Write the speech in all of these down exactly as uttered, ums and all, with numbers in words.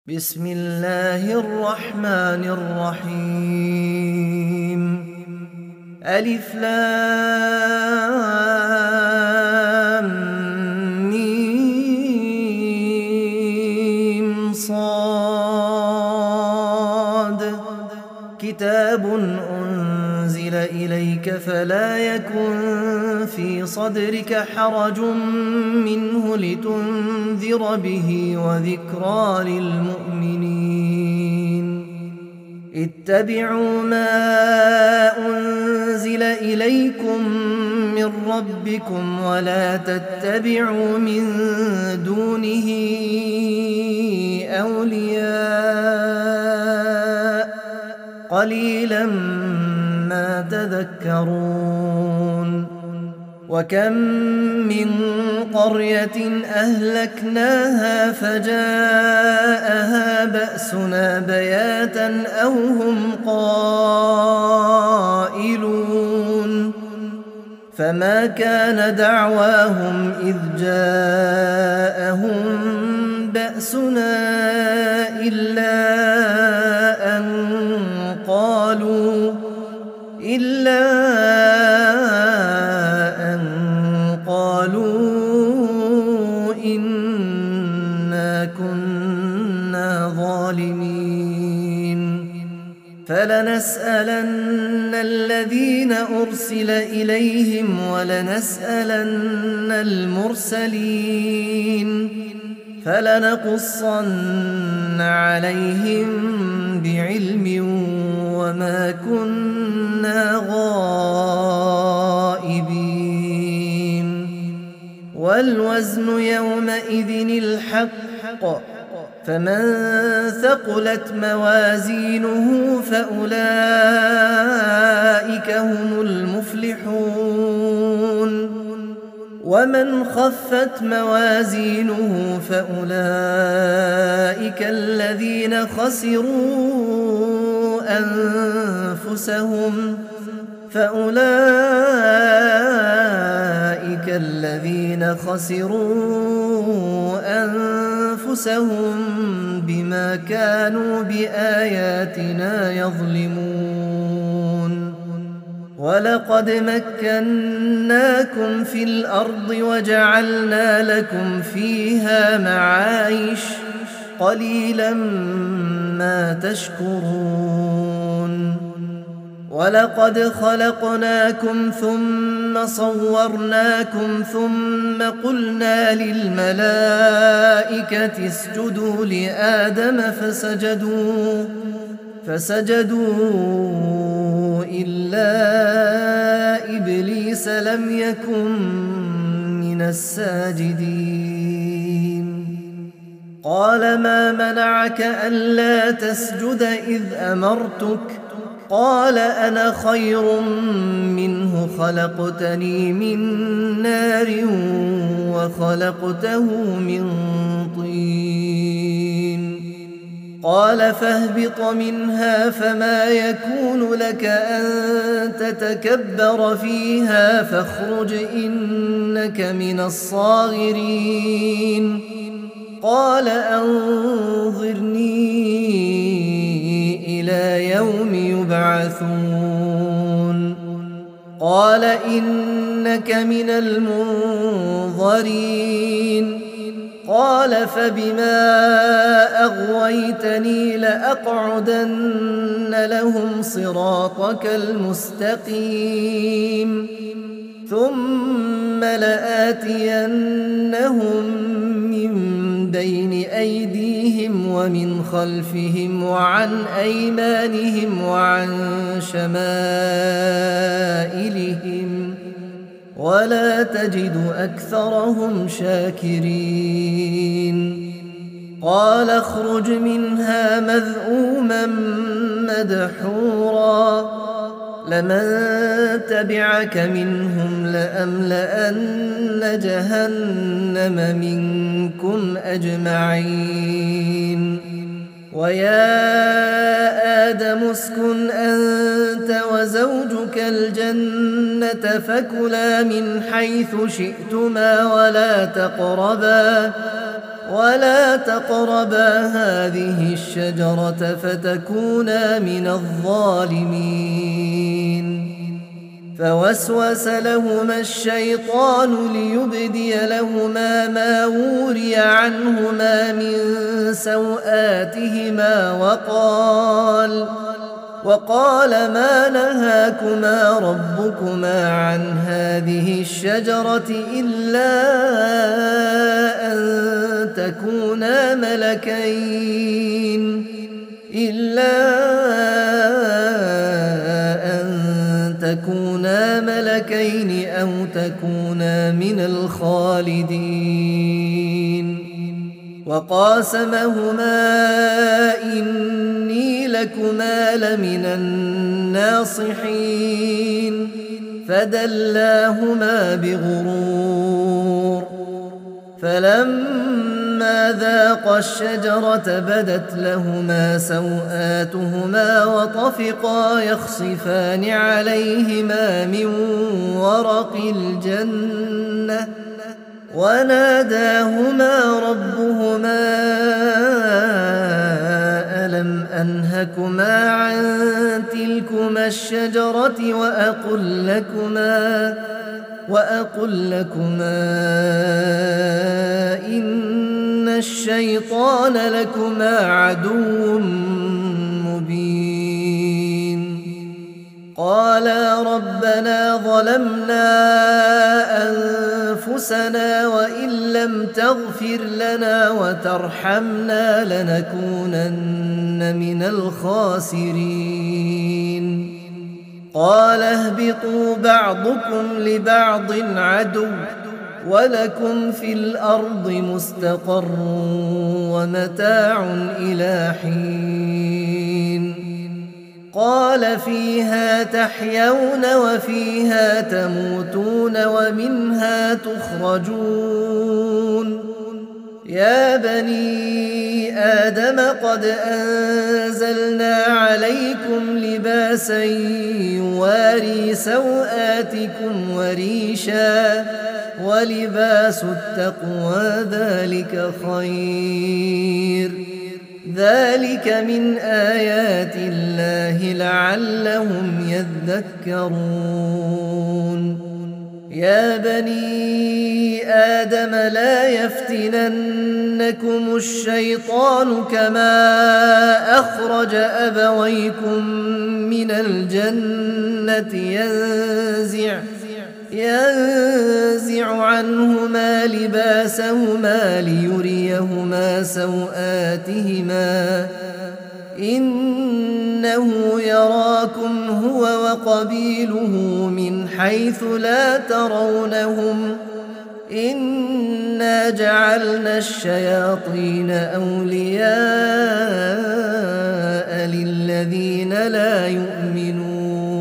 بسم الله الرحمن الرحيم. ألف لام ميم صاد. كتاب أنزل إليك فلا يكن في صدرك حرج منه لتنذر به وذكرى للمؤمنين. اتبعوا ما أنزل إليكم من ربكم ولا تتبعوا من دونه أولياء قليلا ما تذكرون. وكم من قرية أهلكناها فجاءها بأسنا بياتا أو هم قائلون. فما كان دعواهم إذ جاءهم بأسنا إلا أن قالوا إلا أن قالوا إنا كنا ظالمين. فلنسألن الذين أرسل إليهم ولنسألن المرسلين فلنقصن عليهم بعلم وما كنا غائبين. والوزن يومئذ الحق فمن ثقلت موازينه فأولئك هم المفلحون. ومن خفت موازينه فأولئك الذين خسروا أنفسهم فأولئك الذين خسروا أنفسهم بما كانوا بآياتنا يظلمون. ولقد مكناكم في الأرض وجعلنا لكم فيها معايش قليلا ما تشكرون. ولقد خلقناكم ثم صورناكم ثم قلنا للملائكة اسجدوا لآدم فسجدوا فسجدوا إلا إبليس لم يكن من الساجدين. قال ما منعك ألا تسجد إذ أمرتك؟ قال أنا خير منه خلقتني من نار وخلقته من طين. قال فاهبط منها فما يكون لك أن تتكبر فيها فاخرج إنك من الصاغرين. قال أنظرني إلى يوم يبعثون. قال إنك من المنظرين. قال فبما أغويتني لأقعدن لهم صراطك المستقيم ثم لآتينهم من بين أيديهم ومن خلفهم وعن أيمانهم وعن شمائلهم ولا تجد أكثرهم شاكرين. قال اخرج منها مذءوما مدحورا لمن تبعك منهم لأملأن جهنم منكم أجمعين. ويا آدم اسكن أنت وزوجك الجنة فكلا من حيث شئتما ولا تقربا ولا تقربا هذه الشجرة فتكونا من الظالمين. فوسوس لهما الشيطان ليبدي لهما ما وري عنهما من سوآتهما وقال وقال ما نهاكما ربكما عن هذه الشجرة إلا أن تكونا ملكين إلا أن تكونا ملكين أو تكونا من الخالدين. وقاسمهما إني لكما لمن الناصحين فدلاهما بغرور. فلما ذاقا الشجرة بدت لهما سوآتهما وطفقا يخصفان عليهما من ورق الجنة وناداهما ربهما ألم أنهكما عن تلكما الشجرة وأقل لكما وأقل لكما إن الشيطان لكما عدو مبين. قالا ربنا ظلمنا أنفسنا وإن لم تغفر لنا وترحمنا لنكونن من الخاسرين. قال اهبطوا بعضكم لبعض عدو ولكم في الأرض مستقر ومتاع إلى حين. قال فيها تحيون وفيها تموتون ومنها تخرجون. يا بني آدم قد أنزلنا عليكم لباسا يواري سوآتكم وريشا ولباس التقوى ذلك خير. ذلك من آيات الله لعلهم يذكرون. يا بني آدم لا يفتننكم الشيطان كما أخرج أبويكم من الجنة ينزع ينزع عنهما لباسهما ليريهما سوآتهما إنه يراكم هو وقبيله من حيث لا ترونهم إنا جعلنا الشياطين أولياء للذين لا يؤمنون.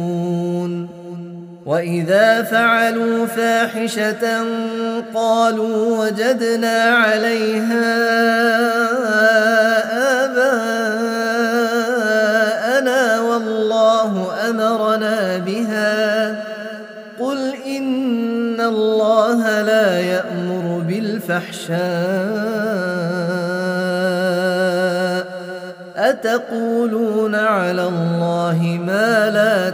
وإذا فعلوا فاحشة قالوا وجدنا عليها آباءنا والله أمرنا بها قل إن الله لا يأمر بالفحشاء أتقولون على الله ما لا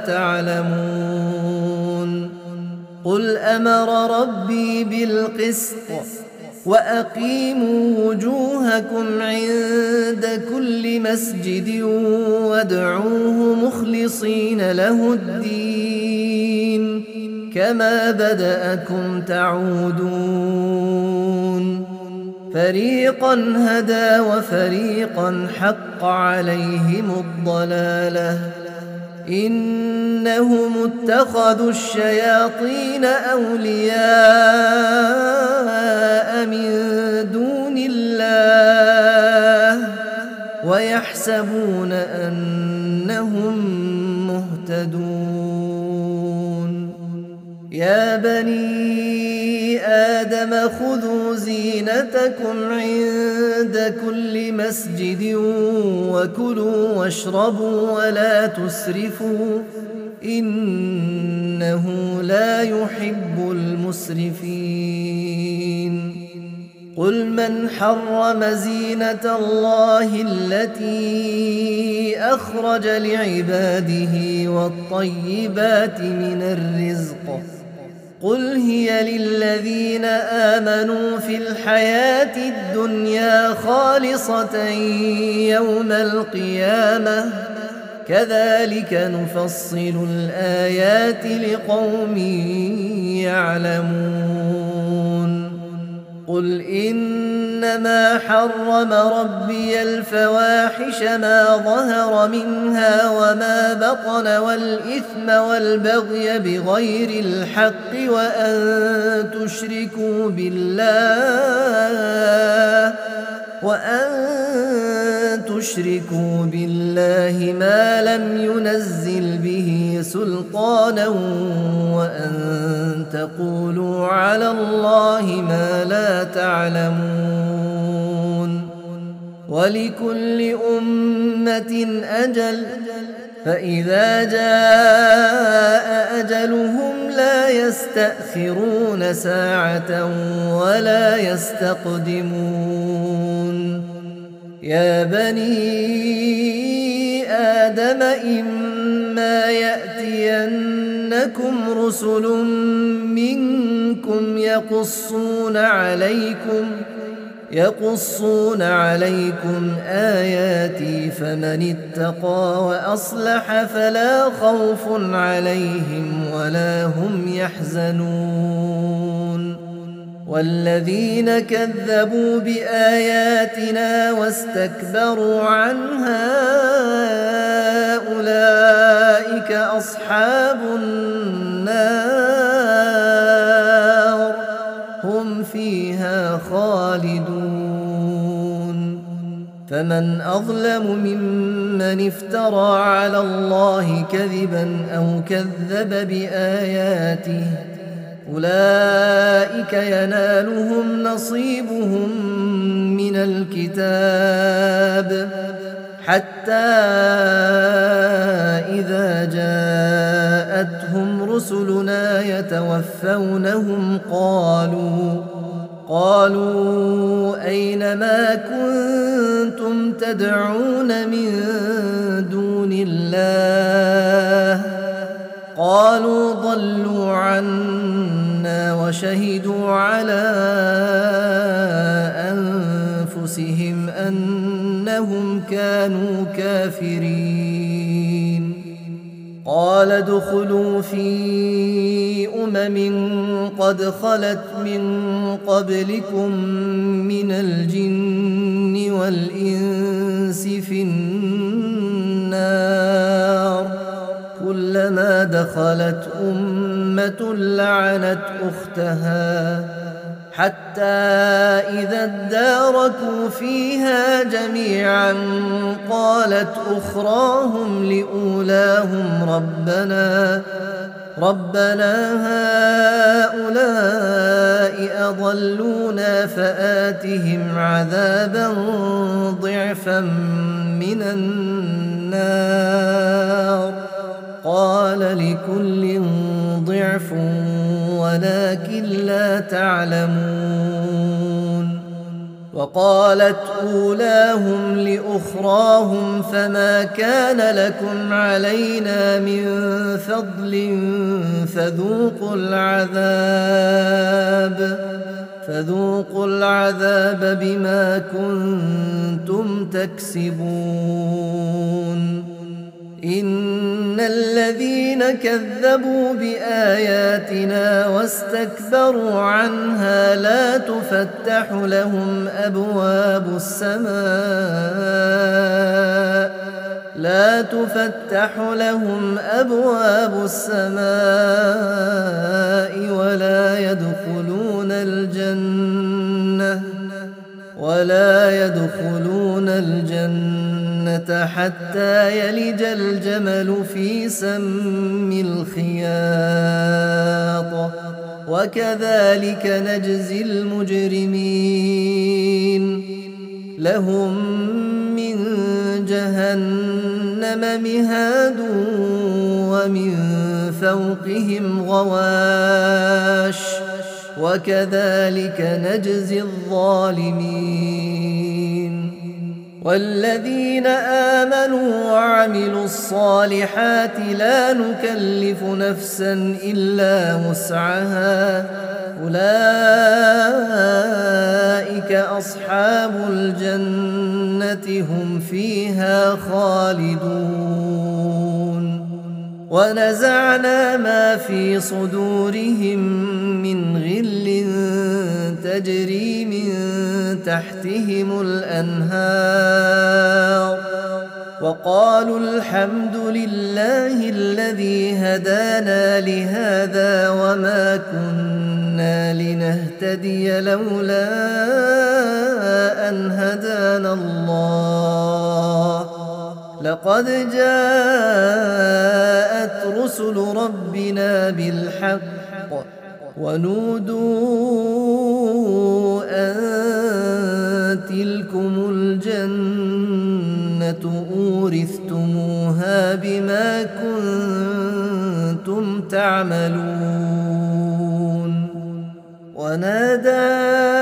تعلمون. قل أمر ربي بالقسط وأقيموا وجوهكم عند كل مسجد وادعوه مخلصين له الدين كما بدأكم تعودون. فريقا هدى وفريقا حق عليهم الضلالة إنهم اتخذوا الشياطين أولياء من دون الله ويحسبون أنهم مهتدون. يا بني آدم خذوا زينتكم عند كل مسجد وكلوا واشربوا ولا تسرفوا إنه لا يحب المسرفين. قل من حرم زينة الله التي أخرج لعباده والطيبات من الرزق قل هي للذين آمنوا في الحياة الدنيا خالصة يوم القيامة كذلك نفصل الآيات لقوم يعلمون قل إنما حرم ربي الفواحش ما ظهر منها وما بطن والإثم والبغي بغير الحق وأن تشركوا بالله وأن تشركوا بالله ما لم ينزل به سلطانا وأن تقولوا على الله ما لا تعلمون ولكل أمة أجل فإذا جاء أجلهم لا يستأخرون ساعة ولا يستقدمون يا بني آدم إما يأتينكم رسل منكم يقصون عليكم يقصون عليكم آياتي فمن اتقى وأصلح فلا خوف عليهم ولا هم يحزنون والذين كذبوا بآياتنا واستكبروا عنها أولئك أصحاب النار هم فيها خالدون فمن أظلم ممن افترى على الله كذبا أو كذب بآياته أولئك ينالهم نصيبهم من الكتاب حتى إذا جاءتهم رسلنا يتوفونهم قالوا قالوا أين ما كنتم تدعون من دون الله قالوا ضلوا عنا وشهدوا على أنفسهم أنهم كانوا كافرين قال ادخلوا في أمم قد خلت من قبلكم من الجن والإنس في النار كلما دخلت أمة لعنت أختها حتى إذا اداركوا فيها جميعا قالت أخراهم لأولاهم ربنا ربنا هؤلاء أضلونا فآتهم عذابا ضعفا من النار قال لكل ضعف ولكن لا تعلمون وقالت أولاهم لأخراهم فما كان لكم علينا من فضل فذوقوا العذاب فذوقوا العذاب بما كنتم تكسبون إن الذين كذبوا بآياتنا واستكبروا عنها لا تفتح لهم أبواب السماء لا تفتح لهم أبواب السماء ولا يدخلون الجنة ولا يدخلون الجنة حتى يلج الجمل في سم الخياط وكذلك نجزي المجرمين لهم من جهنم مهاد ومن فوقهم غواش وكذلك نجزي الظالمين. والذين آمنوا وعملوا الصالحات لا نكلف نفسا إلا وسعها أولئك أصحاب الجنة هم فيها خالدون. ونزعنا ما في صدورهم من غل تجري من تحتهم الأنهار وقالوا الحمد لله الذي هدانا لهذا وما كنا لنهتدي لولا أن هدانا الله لقد جاءت رسل ربنا بالحق ونودوا أن تلكم الجنة أورثتموها بما كنتم تعملون. ونادى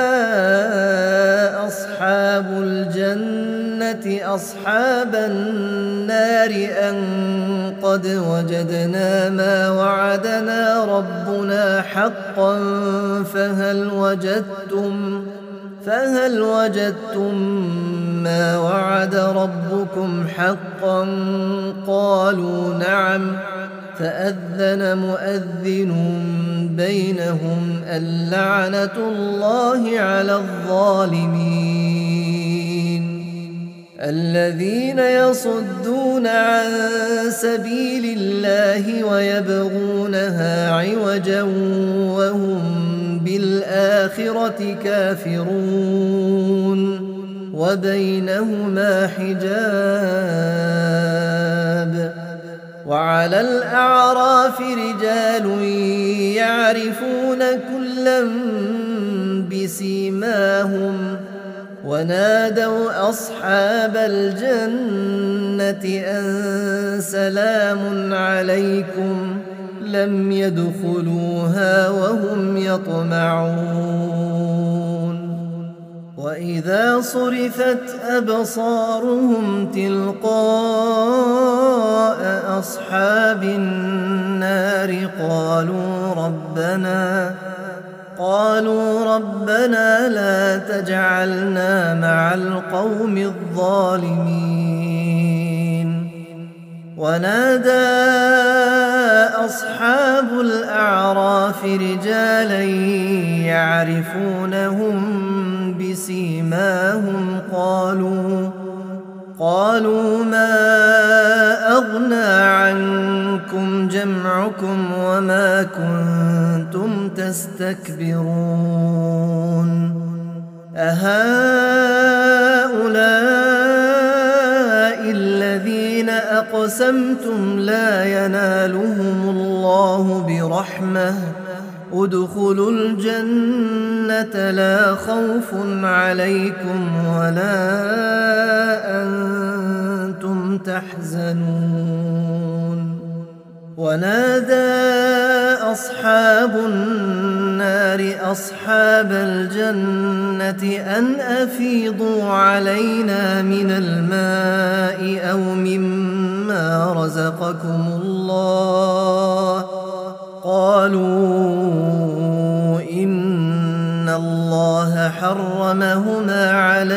أصحاب الجنة أصحاب النار أن قد وجدنا ما وعدنا ربنا حقا فهل وجدتم فهل وجدتم ما وعد ربكم حقا قالوا نعم فأذن مؤذن بينهم اللعنة الله على الظالمين. الذين يصدون عن سبيل الله ويبغونها عوجا وهم بالآخرة كافرون وبينهما حجاب. وعلى الأعراف رجال يعرفون كلا بسيماهم ونادوا أصحاب الجنة أن سلام عليكم لم يدخلوها وهم يطمعون. وإذا صرفت أبصارهم تلقاء أصحاب النار قالوا ربنا قالوا ربنا لا تجعلنا مع القوم الظالمين. ونادى أصحاب الأعراف رجالا يعرفونهم بسيماهم قالوا قالوا ما أغنى عنكم جمعكم وما كنتم تستكبرون أهؤلاء الذين أقسمتم لا ينالهم الله برحمة ادخلوا الجنة لا خوف عليكم ولا أنتم تحزنون. ونادى أصحاب النار أصحاب الجنة أن أفيضوا علينا من الماء أو مما رزقكم الله قالوا إن الله حرمهما على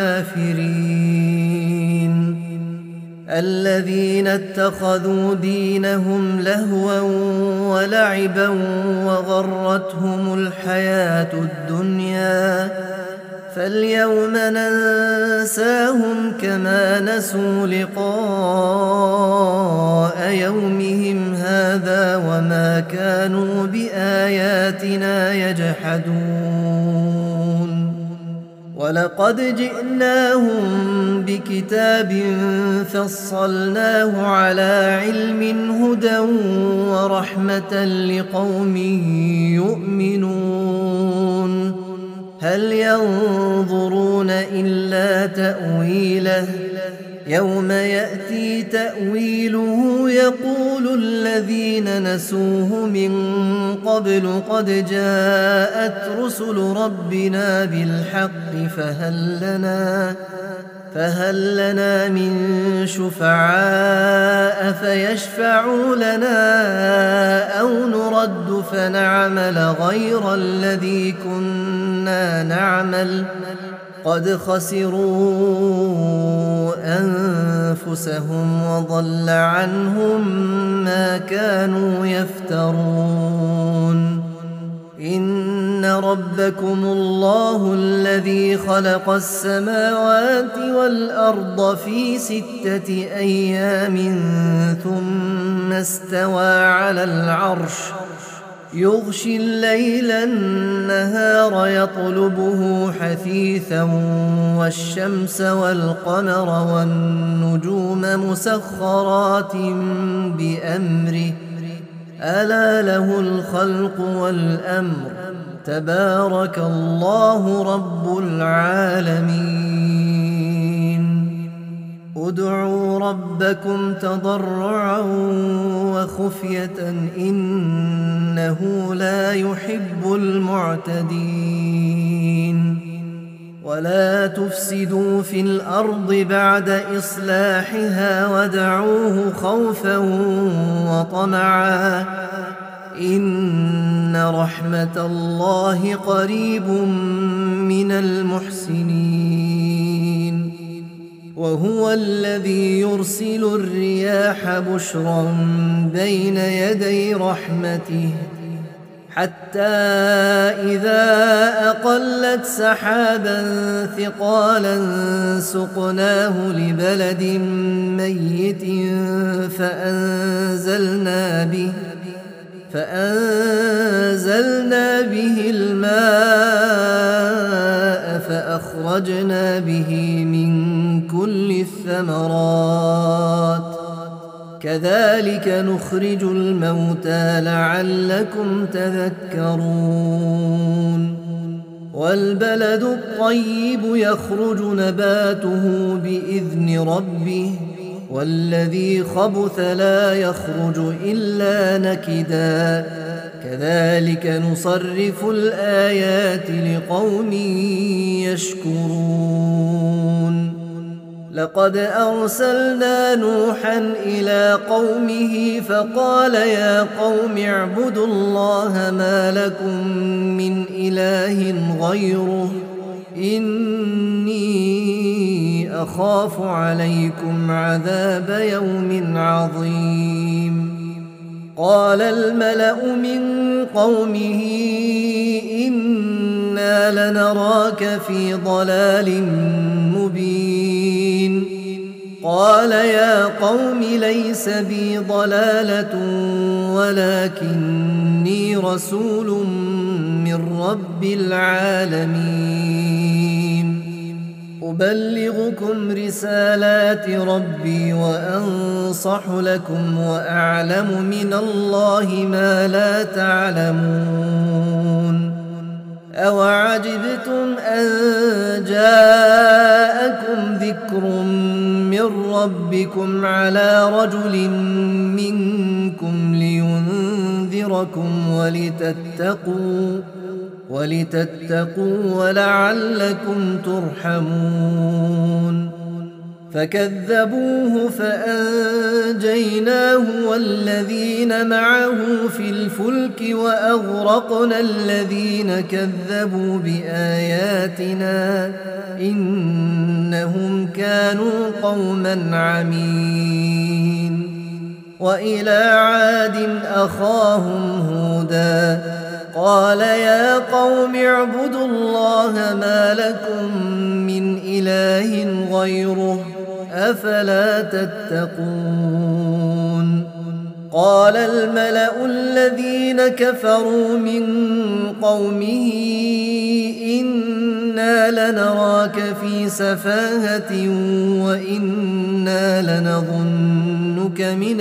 الكافرين. الذين اتخذوا دينهم لهوا ولعبا وغرتهم الحياة الدنيا فاليوم ننساهم كما نسوا لقاء يومهم هذا وما كانوا بآياتنا يجحدون. ولقد جئناهم بكتاب فصلناه على علم هدى ورحمة لقوم يؤمنون. هل ينظرون إلا تأويله يوم يأتي تأويله يقول الذين نسوه من قبل قد جاءت رسل ربنا بالحق فهل لنا فهل لنا من شفعاء فيشفعوا لنا أو نرد فنعمل غير الذي كنا نعمل قد خسروا أنفسهم وضل عنهم ما كانوا يفترون إن ربكم الله الذي خلق السماوات والأرض في ستة أيام ثم استوى على العرش يغشي الليل النهار يطلبه حثيثا والشمس والقمر والنجوم مسخرات بأمره ألا له الخلق والأمر تبارك الله رب العالمين ادعوا ربكم تضرعا وخفية إنه لا يحب المعتدين ولا تفسدوا في الأرض بعد إصلاحها ودعوه خوفا وطمعا إن رحمة الله قريب من المحسنين وهو الذي يرسل الرياح بشرا بين يدي رحمته حتى إذا أقلت سحابا ثقالا سقناه لبلد ميت فأنزلنا به فأنزلنا به الماء فأخرجنا به من كل الثمرات كذلك نخرج الموتى لعلكم تذكرون والبلد الطيب يخرج نباته بإذن ربه والذي خبث لا يخرج إلا نكدا كذلك نصرف الآيات لقوم يشكرون لقد أرسلنا نوحا إلى قومه فقال يا قوم اعبدوا الله ما لكم من إله غيره إني أخاف عليكم عذاب يوم عظيم قال الملأ من قومه إنا لنراك في ضلال مبين قال يا قوم ليس بي ضلالة ولكني رسول من رب العالمين أبلغكم رسالات ربي وأنصح لكم وأعلم من الله ما لا تعلمون أوعجبتم أن جاءكم ذكر من ربكم على رجل منكم لينذركم ولتتقوا ولتتقوا ولعلكم ترحمون فكذبوه فأنجيناه والذين معه في الفلك وأغرقنا الذين كذبوا بآياتنا إنهم كانوا قوما عمين وإلى عاد أخاهم هودا قال يا قوم اعبدوا الله ما لكم من إله غيره أفلا تتقون قال الملأ الذين كفروا من قومه إنا لنراك في سفاهة وإنا لنظنك من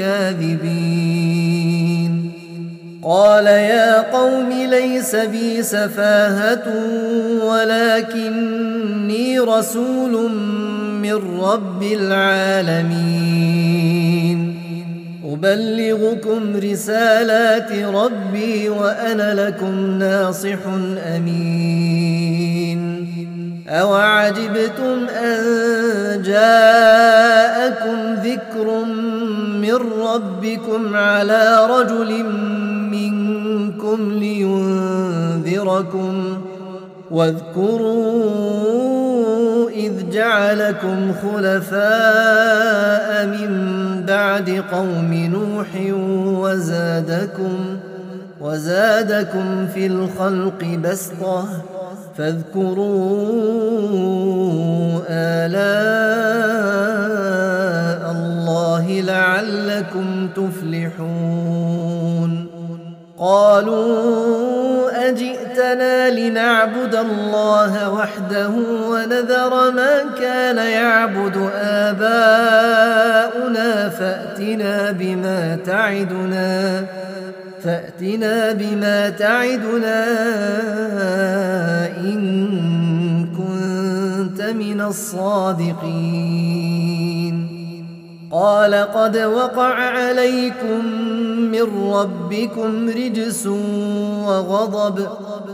الكاذبين قال يا قوم ليس بي سفاهة ولكني رسول من رب العالمين أبلغكم رسالات ربي وأنا لكم ناصح أمين أوعجبتم أن جاءكم ذكر من ربكم على رجل منكم لينذركم واذكروا إذ جعلكم خلفاء من بعد قوم نوح وزادكم وزادكم في الخلق بسطة فاذكروا آلاء الله لعلكم تفلحون قالوا أجئتنا لنعبد الله وحده ونذر ما كان يعبد آباؤنا فأتنا بما تعدنا فأتنا بما تعدنا إن كنت من الصادقين قال قد وقع عليكم من ربكم رجس وغضب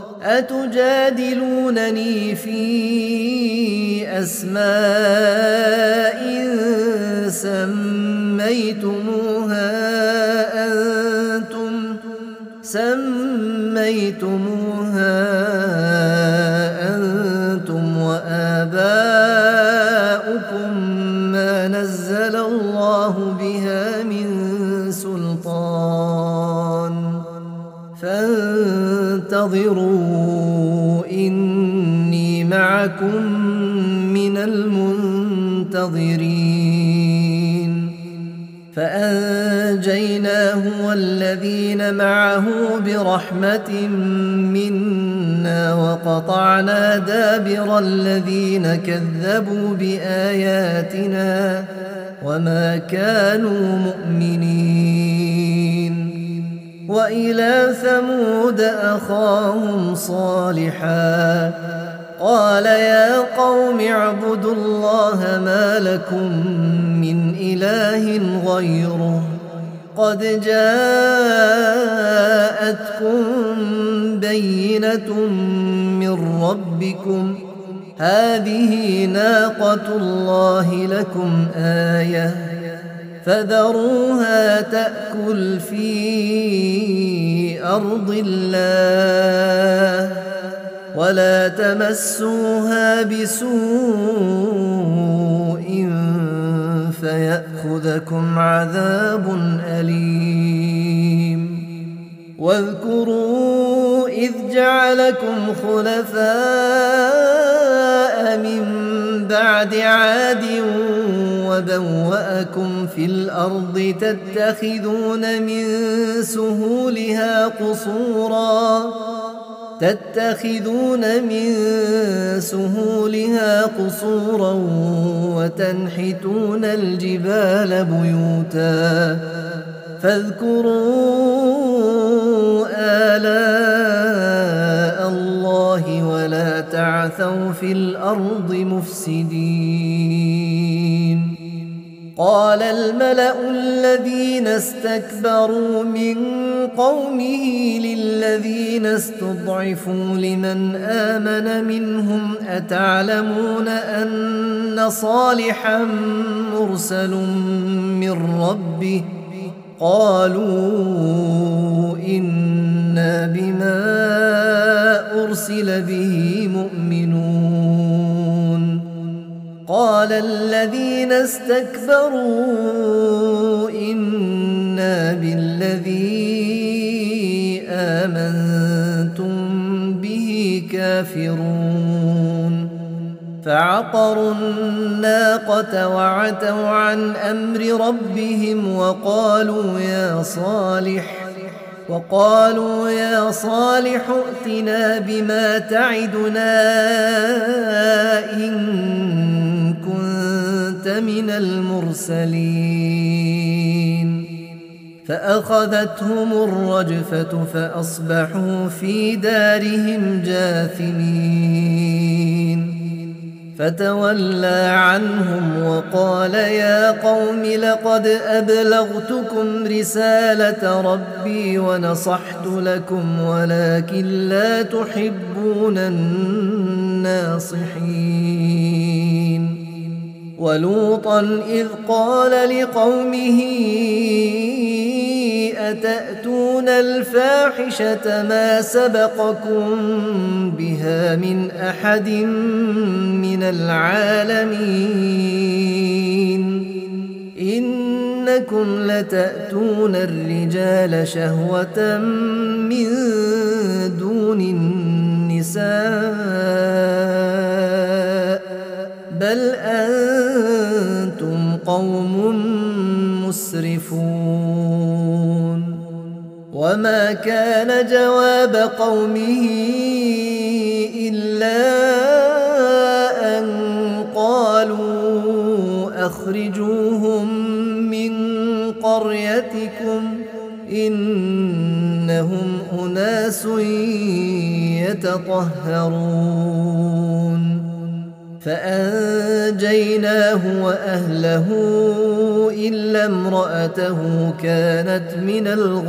أتجادلونني في أسماء سميتموها أنتم سميتموها أنتم وآباؤكم ما نزل الله بها من سلطان فانتظروا إني معكم من المنتظرين فأنجيناه والذين معه برحمة منا وقطعنا دابر الذين كذبوا بآياتنا وما كانوا مؤمنين وإلى ثمود أخاهم صالحا قال يا قوم اعبدوا الله ما لكم من إله غيره قد جاءتكم بينة من ربكم هذه ناقة الله لكم آية فذروها تأكل في أرض الله ولا تمسوها بسوء فيأخذكم عذاب أليم واذكروا إذ جعلكم خلفاء من بعد عاد وبوأكم في الأرض تتخذون من سهولها قصورا تتخذون من سهولها قصورا وتنحتون الجبال بيوتا فاذكروا آلاء الله ولا تعثوا في الأرض مفسدين قال الملأ الذين استكبروا من قومه للذين استضعفوا لمن آمن منهم أتعلمون أن صالحا مرسل من ربه قالوا إنا بما أرسل به مؤمنون قال الذين استكبروا إنا بالذي آمنتم به كافرون فعقروا الناقة وعتوا عن أمر ربهم وقالوا يا صالح وقالوا يا صالح ائتنا بما تعدنا إن كنت من المرسلين فأخذتهم الرجفة فأصبحوا في دارهم جاثمين فتولى عنهم وقال يا قوم لقد أبلغتكم رسالة ربي ونصحت لكم ولكن لا تحبون الناصحين. ولوطا إذ قال لقومه أتأتون الفاحشة ما سبقكم بها من أحد من العالمين إنكم لتأتون الرجال شهوة من دون النساء بل أنتم قوم مسرفون. وما كان جواب قومه إلا أن قالوا أخرجوهم من قريتكم إنهم أناس يتطهرون. فأنجيناه وأهله إلا امرأته كانت من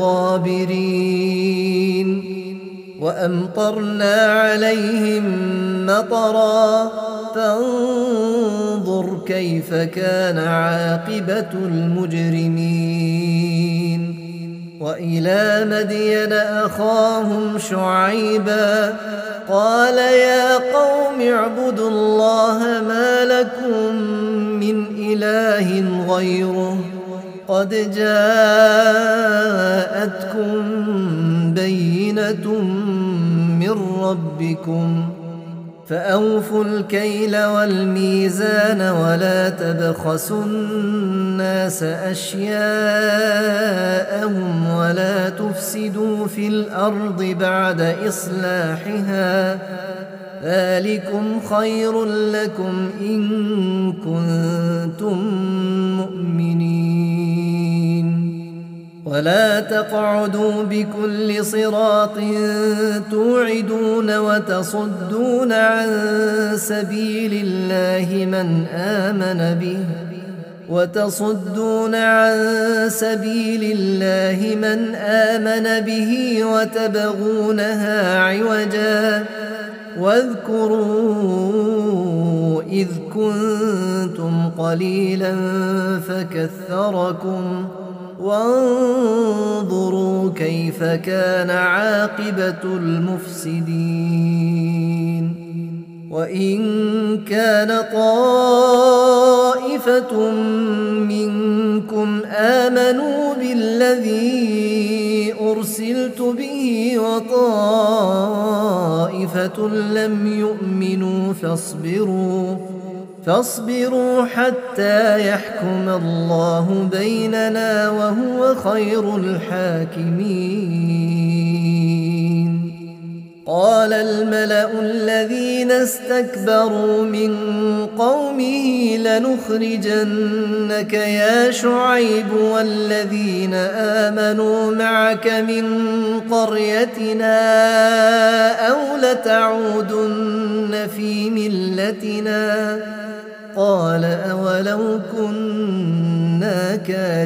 الغابرين. وأمطرنا عليهم مطرا فانظر كيف كان عاقبة المجرمين. وإلى مدين أخاهم شعيبا قال يا قوم اعبدوا الله ما لكم من إله غيره قد جاءتكم بينة من ربكم فأوفوا الكيل والميزان ولا تبخسوا الناس أشياءهم ولا تفسدوا في الأرض بعد إصلاحها ذلكم خير لكم إن كنتم مؤمنين. ولا تقعدوا بكل صراط توعدون وتصدون عن سبيل الله من آمن به وتصدون عن سبيل الله من آمن به وتبغونها عوجا واذكروا إذ كنتم قليلا فكثركم وانظروا كيف كان عاقبة المفسدين. وإن كان طائفة منكم آمنوا بالذي أرسلت به وطائفة لم يؤمنوا فاصبروا فاصبروا حتى يحكم الله بيننا وهو خير الحاكمين. قال الملأ الذين استكبروا من قومه لنخرجنك يا شعيب والذين آمنوا معك من قريتنا أو لتعودن في ملتنا قال أولو كنا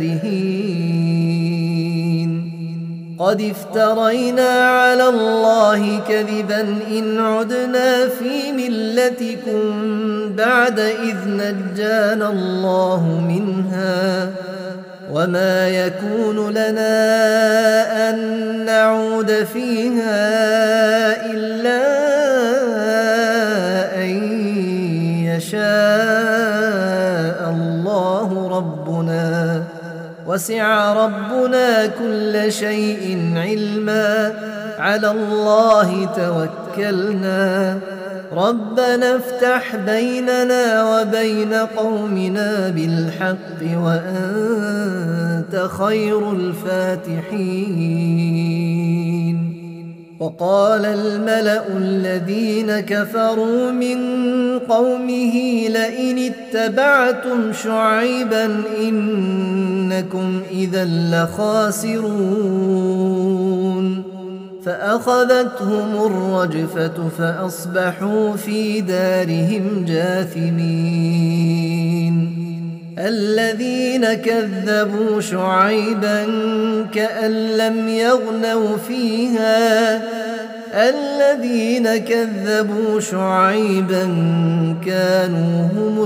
كارهين قد افترينا على الله كذبا إن عدنا في ملتكم بعد إذ نجانا الله منها وما يكون لنا أن نعود فيها إلا أن يشاء الله ربنا وسع ربنا كل شيء علما على الله توكلنا ربنا افتح بيننا وبين قومنا بالحق وأنت خير الفاتحين. وقال الملأ الذين كفروا من قومه لئن اتبعتم شعيبا إنكم إذا لخاسرون فأخذتهم الرجفة فأصبحوا في دارهم جاثمين. الذين كذبوا شعيبا كأن لم يغنوا فيها الذين كذبوا شعيبا كانوا هم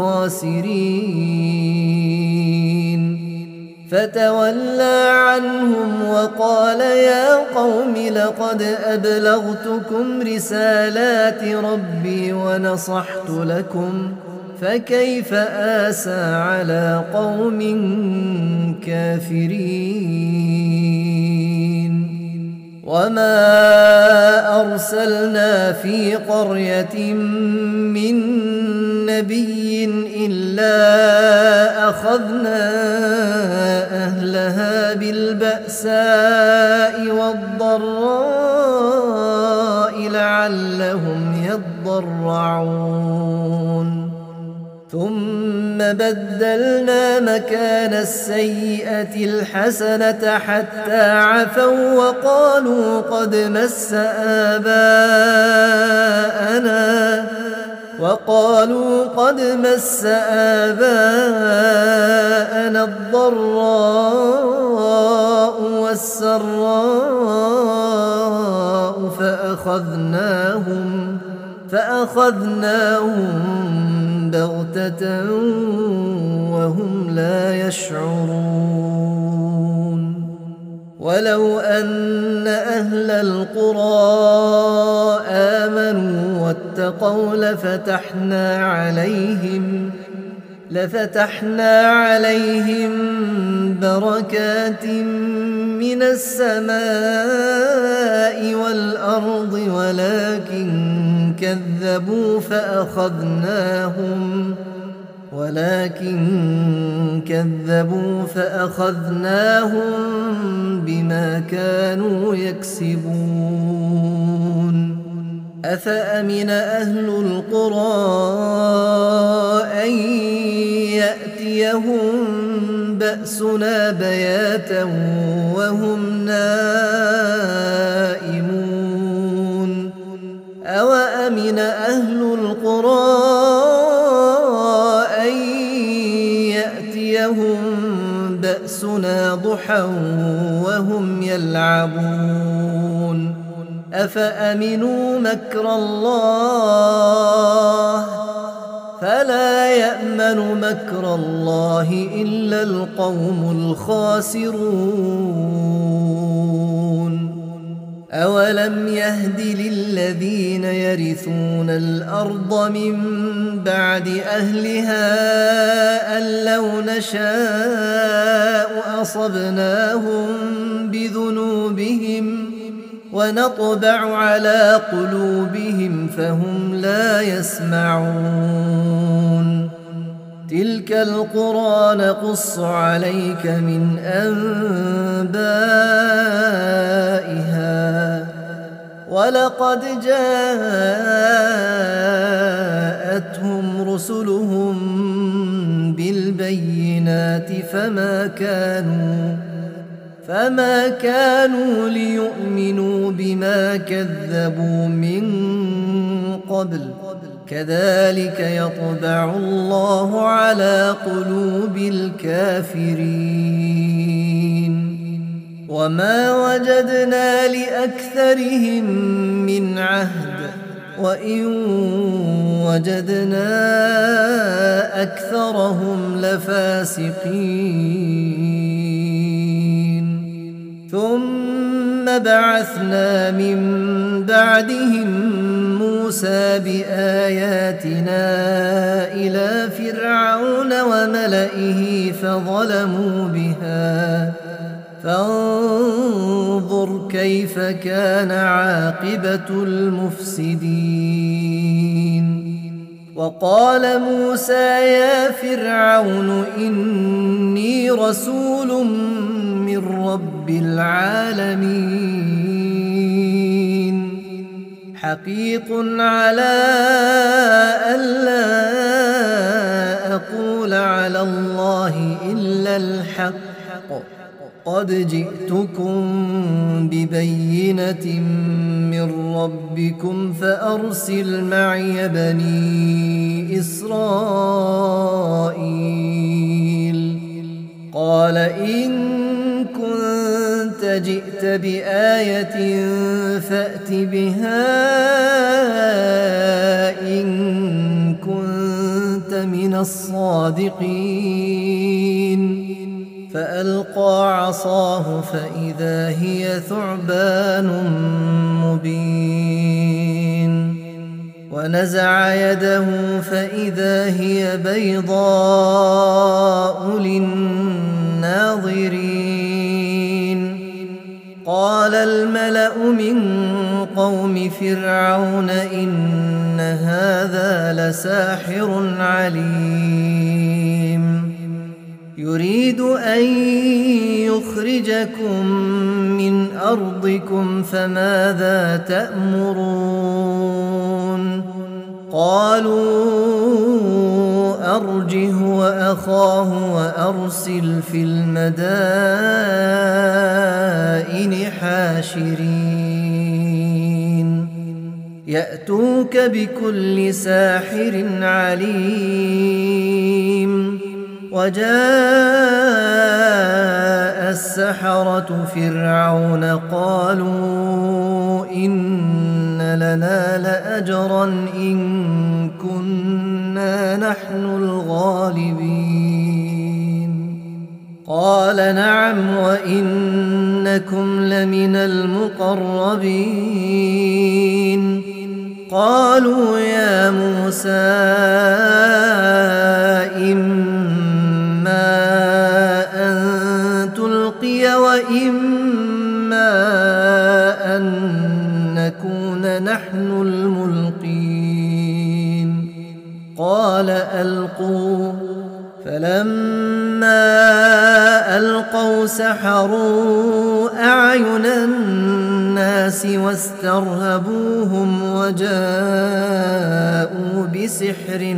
الخاسرين. فتولى عنهم وقال يا قوم لقد أبلغتكم رسالات ربي ونصحت لكم فكيف آسى على قوم كافرين. وما أرسلنا في قرية من نبي إلا أخذنا أهلها بالبأساء والضراء لعلهم يضرعون. ثم بدلنا مكان السيئة الحسنة حتى عفوا وقالوا قد مس آباءنا وقالوا قد مس آباءنا الضراء والسراء فأخذناهم فأخذناهم بغتة وهم لا يشعرون. ولو أن أهل القرى آمنوا واتقوا لفتحنا عليهم لفتحنا عليهم بركات من السماء والأرض ولكن كذبوا فأخذناهم ولكن كذبوا فأخذناهم بما كانوا يكسبون. أفأمن أهل القرى أن يأتيهم بأسنا بياتا وهم نائمون. أوأمن أهل القرى أن يأتيهم بأسنا ضحى وهم يلعبون. أفأمنوا مكر الله فلا يأمن مكر الله إلا القوم الخاسرون. أولم يهد للذين يرثون الأرض من بعد أهلها أن لو نشاء أصبناهم بذنوبهم ونطبع على قلوبهم فهم لا يسمعون. تلك القرى نقص عليك من أنبائها ولقد جاءتهم رسلهم بالبينات فما كانوا فما كانوا ليؤمنوا بما كذبوا من قبل كذلك يطبع الله على قلوب الكافرين. وما وجدنا لأكثرهم من عهد وإن وجدنا أكثرهم لفاسقين. ثم بعثنا من بعدهم موسى بآياتنا إلى فرعون وملئه فظلموا بها فانظر كيف كان عاقبة المفسدين. وقال موسى يا فرعون إني رسول من رب العالمين حقيق على ألا أقول على الله إلا الحق قد جئتكم ببينة من ربكم فأرسل معي بني إسرائيل. قال إن كنت جئت بآية فأت بها إن كنت من الصادقين. فألقى عصاه فإذا هي ثعبان مبين، ونزع يده فإذا هي بيضاء للناظرين. قال الملأ من قوم فرعون إن هذا لساحر عليم، يريد أن يخرجكم من أرضكم فماذا تأمرون؟ قالوا أرجه وأخاه وأرسل في المدائن حاشرين يأتوك بكل ساحر عليم. وجاء السحرة فرعون قالوا إن لنا لأجرا إن كنا نحن الغالبين. قال نعم وإنكم لمن المقربين. قالوا يا موسى إما أن تلقي وإما أن نكون نحن الملقين. قال ألقوا. فلما ألقوا سحروا أعين الناس واسترهبوهم وجاءوا بسحر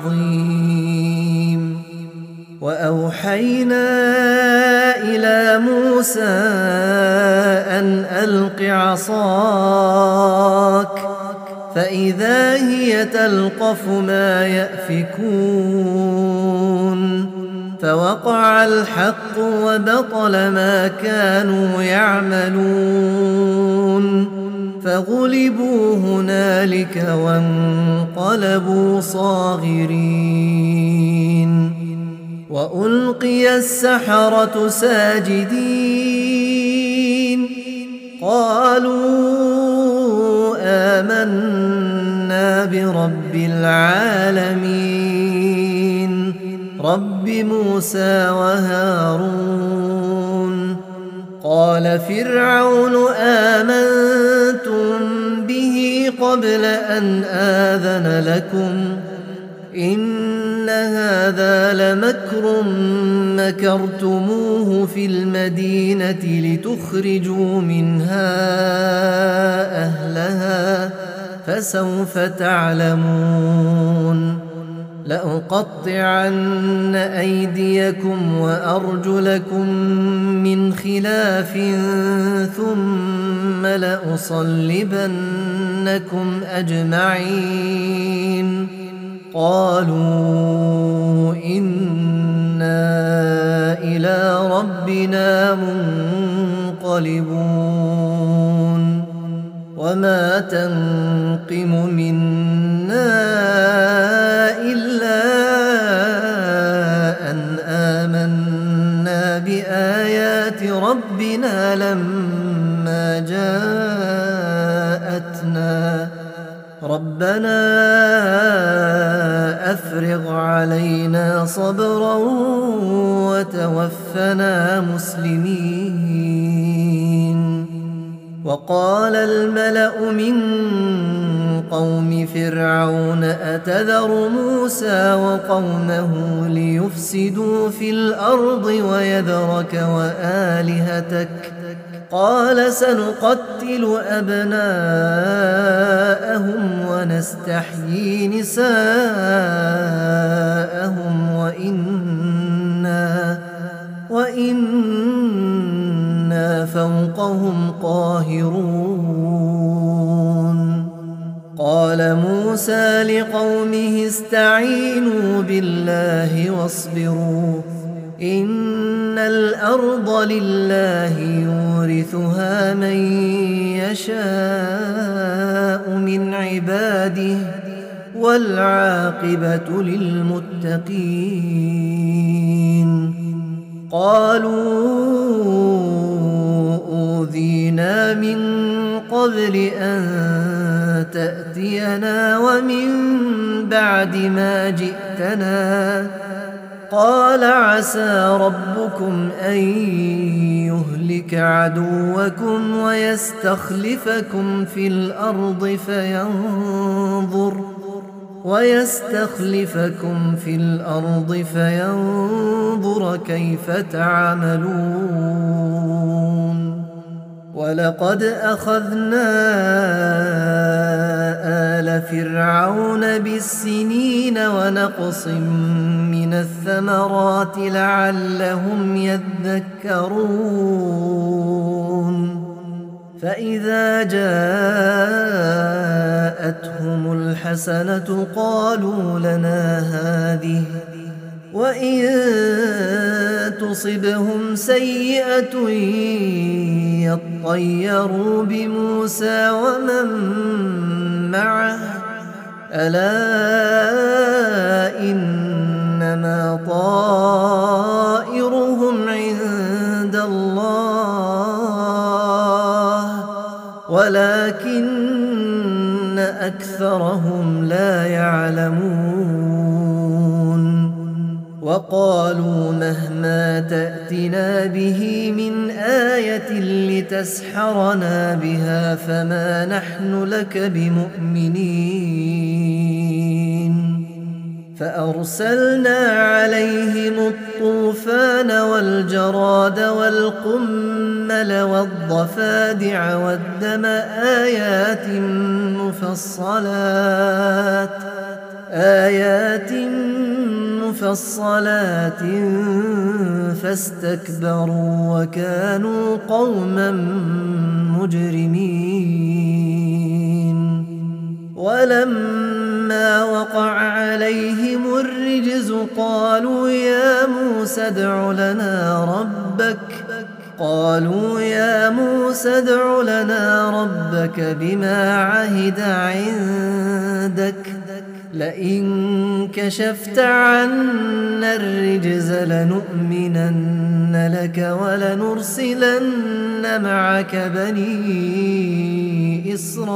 عظيم. وأوحينا إلى موسى أن ألق عصاك فإذا هي تلقف ما يأفكون. فوقع الحق وبطل ما كانوا يعملون. فغلبوا هنالك وانقلبوا صاغرين. وألقي السحرة ساجدين قالوا آمنا برب العالمين رب موسى وهارون. قال فرعون آمنتم به قبل أن آذن لكم إن هذا لمكر مكرتموه في المدينة لتخرجوا منها أهلها فسوف تعلمون. لأقطعن أيديكم وأرجلكم من خلاف ثم لأصلبنكم أجمعين. قالوا إنا إلى ربنا منقلبون. وما تنقم منا إلا أن آمنا بآيات ربنا لما جاءتنا ربنا أفرغ علينا صبرا وتوفنا مسلمين. وقال الملأ من قوم فرعون أتذر موسى وقومه ليفسدوا في الأرض ويذرك وآلهتك قال سنقتل أبناءهم ونستحيي نساءهم وإنا وإنا موسى لقومه استعينوا بالله واصبروا إن الأرض لله يورثها من يشاء من عباده والعاقبة للمتقين. قالوا أوذينا من قبل أن تأتينا ومن بعد ما جئتنا قال عسى ربكم أن يهلك عدوكم ويستخلفكم في الأرض فينظر ويستخلفكم في الأرض فينظر كيف تعملون. ولقد أخذنا آل فرعون بالسنين ونقص من الثمرات لعلهم يذكرون. فإذا جاءتهم الحسنة قالوا لنا هذه وإن تصبهم سيئة يطيروا بموسى ومن معه ألا إنما طائرهم عند الله ولكن أكثرهم لا يعلمون. وقالوا مهما تأتنا به من آية لتسحرنا بها فما نحن لك بمؤمنين. فأرسلنا عليهم الطوفان والجراد والقمل والضفادع والدم آيات مفصلات آيات مفصلات فاستكبروا وكانوا قوما مجرمين. ولما وقع عليهم الرجز قالوا يا موسى ادع لنا ربك قالوا يا موسى ادع لنا ربك بما عهد عندك لئن كشفت عنا الرجز لنؤمنن لك ولنرسلن معك بني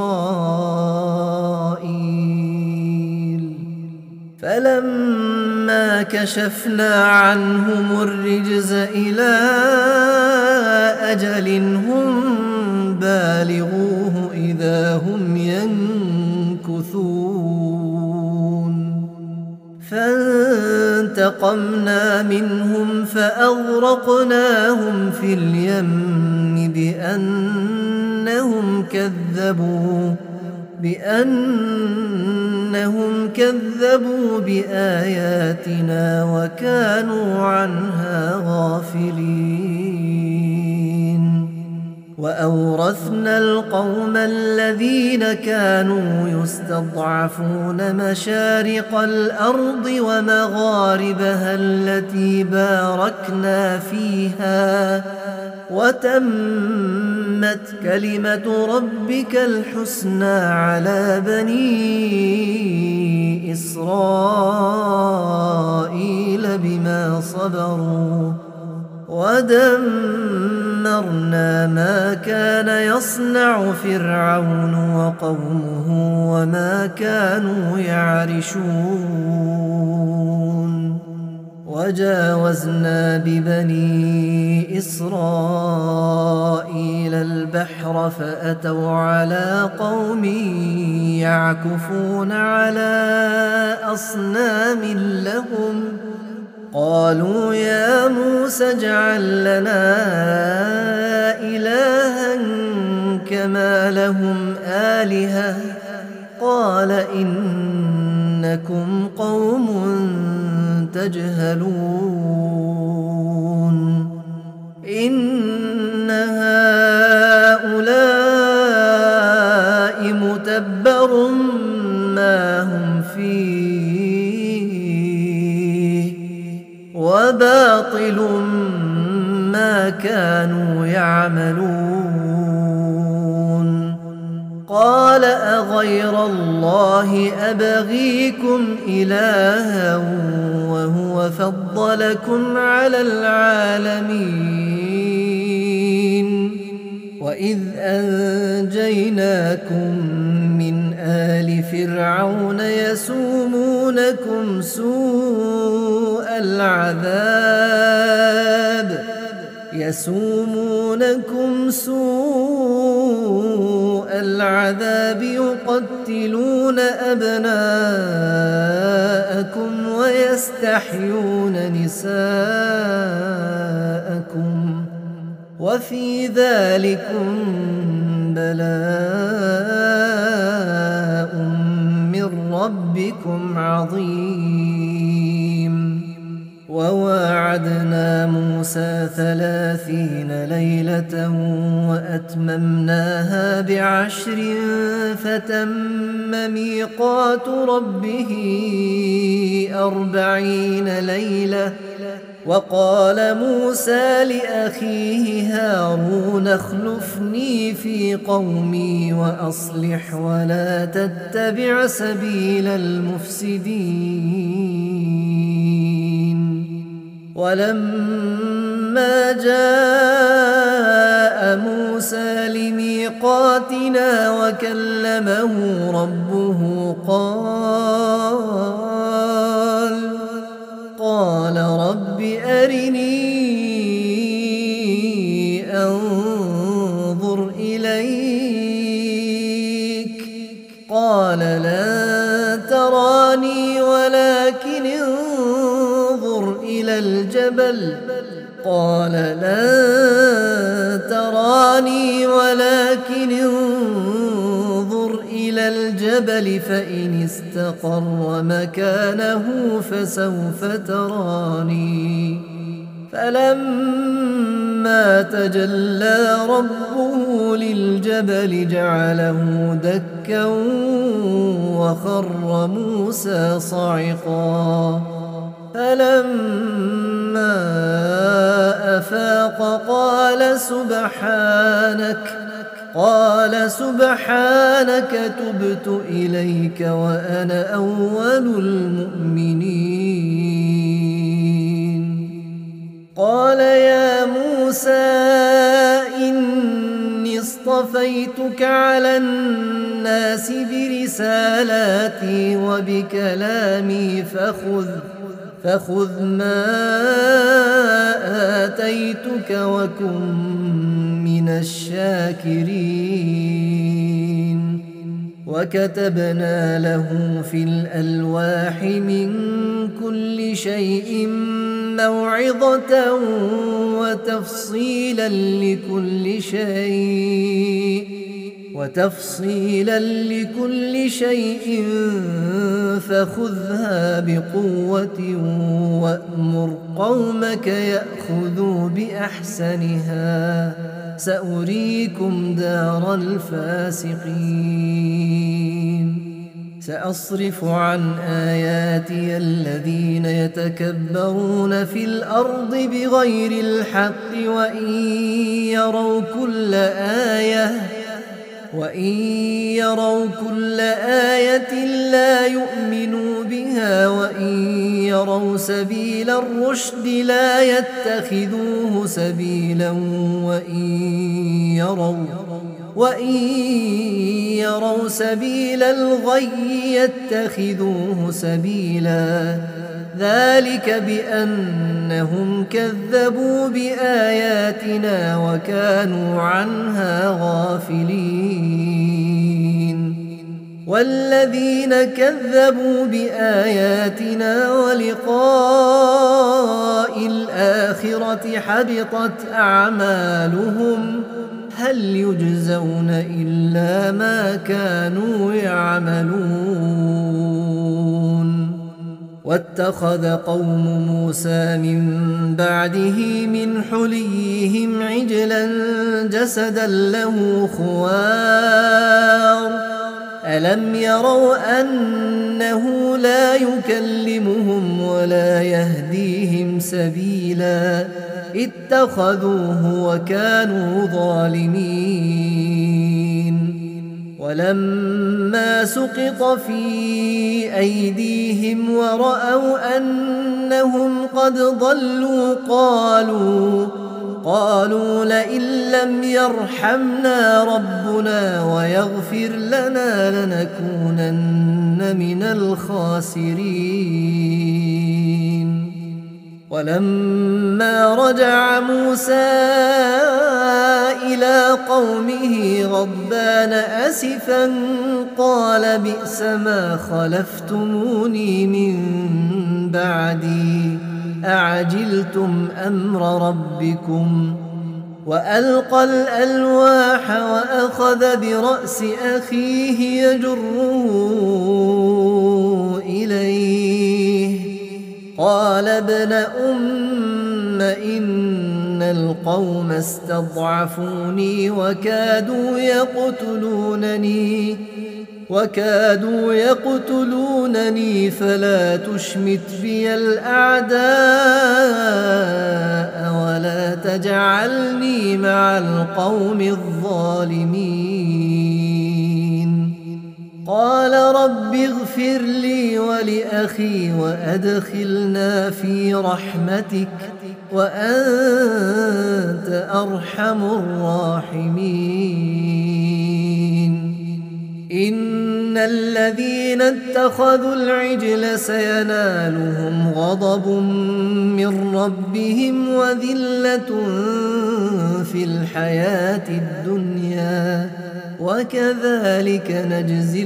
إسرائيل. فلما كشفنا عنهم الرجز إلى أجل هم بالغوه إذا هم ينكثون. فانتقمنا منهم فأغرقناهم في اليم بأنهم كذبوا بأنهم كذبوا بآياتنا وكانوا عنها غافلين. وأورثنا القوم الذين كانوا يستضعفون مشارق الأرض ومغاربها التي باركنا فيها وتمت كلمة ربك الحسنى على بني إسرائيل بما صبروا ودمرنا ما كان يصنع فرعون وقومه وما كانوا يعرشون. وجاوزنا ببني إسرائيل البحر فأتوا على قوم يعكفون على أصنام لهم قالوا يا موسى اجعل لنا إلها كما لهم آلهة قال إنكم قوم تجهلون. إن هؤلاء متبر ما باطل ما كانوا يعملون. قال أغير الله أبغيكم إلها وهو فضلكم على العالمين وإذ أنجيناكم من آل فرعون يسومونكم سوء العذاب يسومونكم سوء العذاب يقتلون أبناءكم ويستحيون نساءكم وفي ذلكم بلاء من ربكم عظيم. وواعدنا موسى ثلاثين ليلة وأتممناها بعشر فتم ميقات ربه أربعين ليلة. وقال موسى لأخيه هارون اخلفني في قومي وأصلح ولا تتبع سبيل المفسدين. ولما جاء موسى لميقاتنا وكلمه ربه قال قال رب أرني أنظر إليك قال لن تراني ولكن انظر إلى الجبل قال لن تراني ولكن انظر إلى الجبل فإن استقر مكانه فسوف تراني. فلما تجلى ربه للجبل جعله دكا وخر موسى صعقا. فلما أفاق قال سبحانك قال سبحانك تبت إليك وأنا أول المؤمنين. قال يا موسى إني اصطفيتك على الناس برسالاتي وبكلامي فخذ فخذ ما آتيتك وكن من الشاكرين. وكتبنا له في الألواح من كل شيء موعظة وتفصيلا لكل شيء وتفصيلا لكل شيء فخذها بقوة وأمر قومك يأخذوا بأحسنها سأريكم دار الفاسقين. سأصرف عن آياتي الذين يتكبرون في الأرض بغير الحق وإن يروا كل آية وإن يروا كل آية لا يؤمنوا بها وإن يروا سبيل الرشد لا يتخذوه سبيلا وإن يروا وإن يروا سبيل الغي يتخذوه سبيلا. ذلك بأنهم كذبوا بآياتنا وكانوا عنها غافلين. والذين كذبوا بآياتنا ولقاء الآخرة حبطت أعمالهم هل يجزون إلا ما كانوا يعملون. واتخذ قوم موسى من بعده من حليهم عجلا جسدا له خوار ألم يروا أنه لا يكلمهم ولا يهديهم سبيلا اتخذوه وكانوا ظالمين ولما سقط في أيديهم ورأوا أنهم قد ضلوا قالوا قالوا لئن لم يرحمنا ربنا ويغفر لنا لنكونن من الخاسرين ولما رجع موسى إلى قومه غضبان أسفا قال بئس ما خلفتموني من بعدي أعجلتم أمر ربكم وألقى الألواح وأخذ برأس أخيه يجره إليه قال ابن أم إن القوم استضعفوني وكادوا يقتلونني وكادوا يقتلونني فلا تشمت بي الأعداء ولا تجعلني مع القوم الظالمين قال رب اغفر لي ولأخي وأدخلنا في رحمتك وأنت أرحم الراحمين إن الذين اتخذوا العجل سينالهم غضب من ربهم وذلة في الحياة الدنيا وكذلك نجزي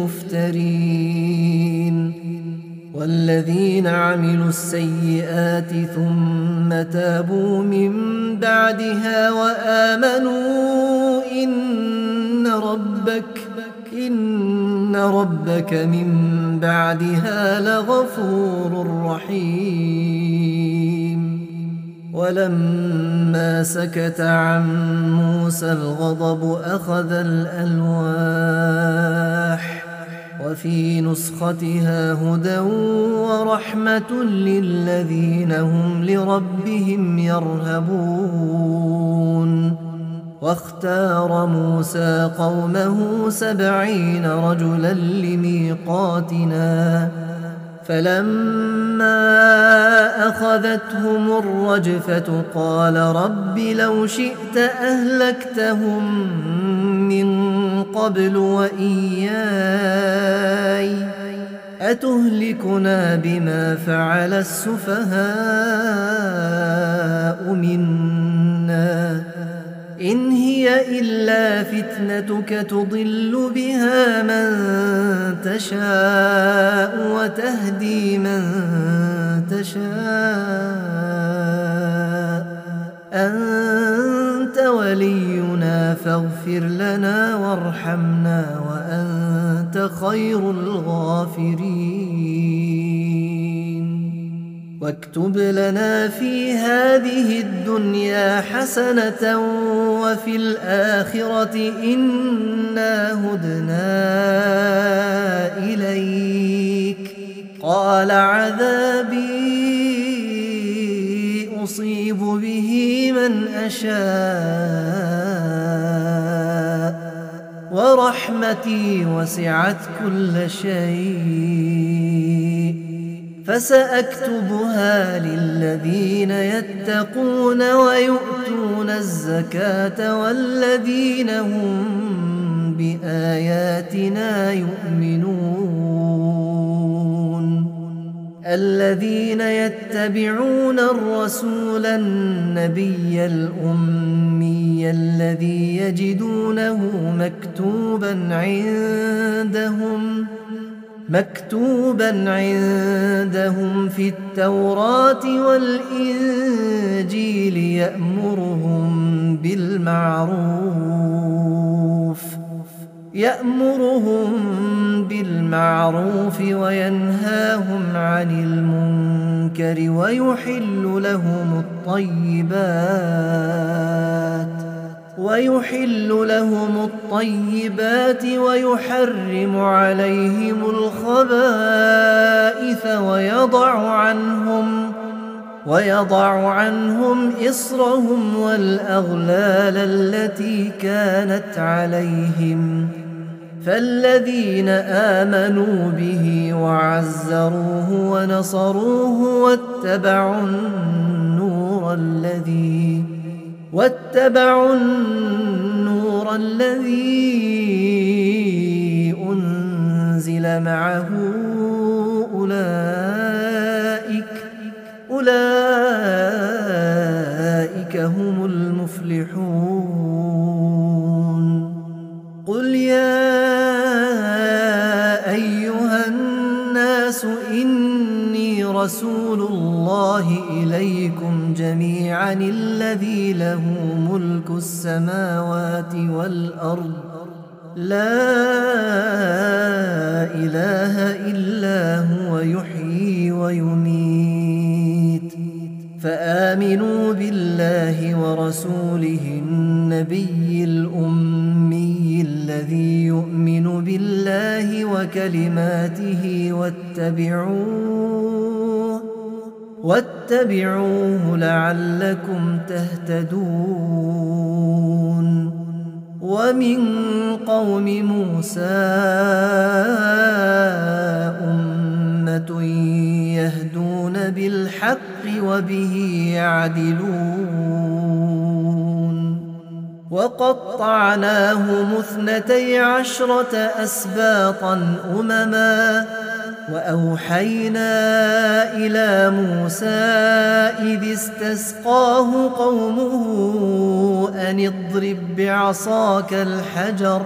المفترين والذين عملوا السيئات ثم تابوا من بعدها وآمنوا إن ربك إن ربك من بعدها لغفور رحيم ولما سكت عن موسى الغضب أخذ الألواح وفي نسختها هدى ورحمة للذين هم لربهم يرهبون واختار موسى قومه سبعين رجلا لميقاتنا فلما أخذتهم الرجفة قال رب لو شئت أهلكتهم من قبل وإياي أتهلكنا بما فعل السفهاء منا إن هي إلا فتنتك تضل بها من تشاء وتهدي من تشاء أنت ولينا فاغفر لنا وارحمنا وأنت خير الغافرين واكتب لنا في هذه الدنيا حسنة وفي الآخرة إنا هدنا إليك قال عذابي أصيب به من أشاء ورحمتي وسعت كل شيء فسأكتبها للذين يتقون ويؤتون الزكاة والذين هم بآياتنا يؤمنون الذين يتبعون الرسول النبي الأمي الذي يجدونه مكتوبا عندهم مكتوبا عندهم في التوراة والإنجيل يأمرهم بالمعروف يأمرهم بالمعروف وينهاهم عن المنكر ويحل لهم الطيبات ويحل لهم الطيبات ويحرم عليهم الخبائث ويضع عنهم ويضع عنهم إصرهم والأغلال التي كانت عليهم فالذين آمنوا به وعزروه ونصروه واتبعوا النور الذي واتبعوا النور الذي أنزل معه أولئك أولئك هم المفلحون. قل يا أيها الناس إني رسول الله إليكم جميعا الذي له ملك السماوات والأرض لا إله إلا هو يحيي ويميت فآمنوا بالله ورسوله النبي الأمي الذي يؤمن بالله وكلماته واتبعوه واتبعوه لعلكم تهتدون. ومن قوم موسى أمة يهدون بالحق وبه يعدلون. وقطعناهم اثنتي عشرة أسباطا أمما وأوحينا إلى موسى إذ استسقاه قومه أن اضرب بعصاك الحجر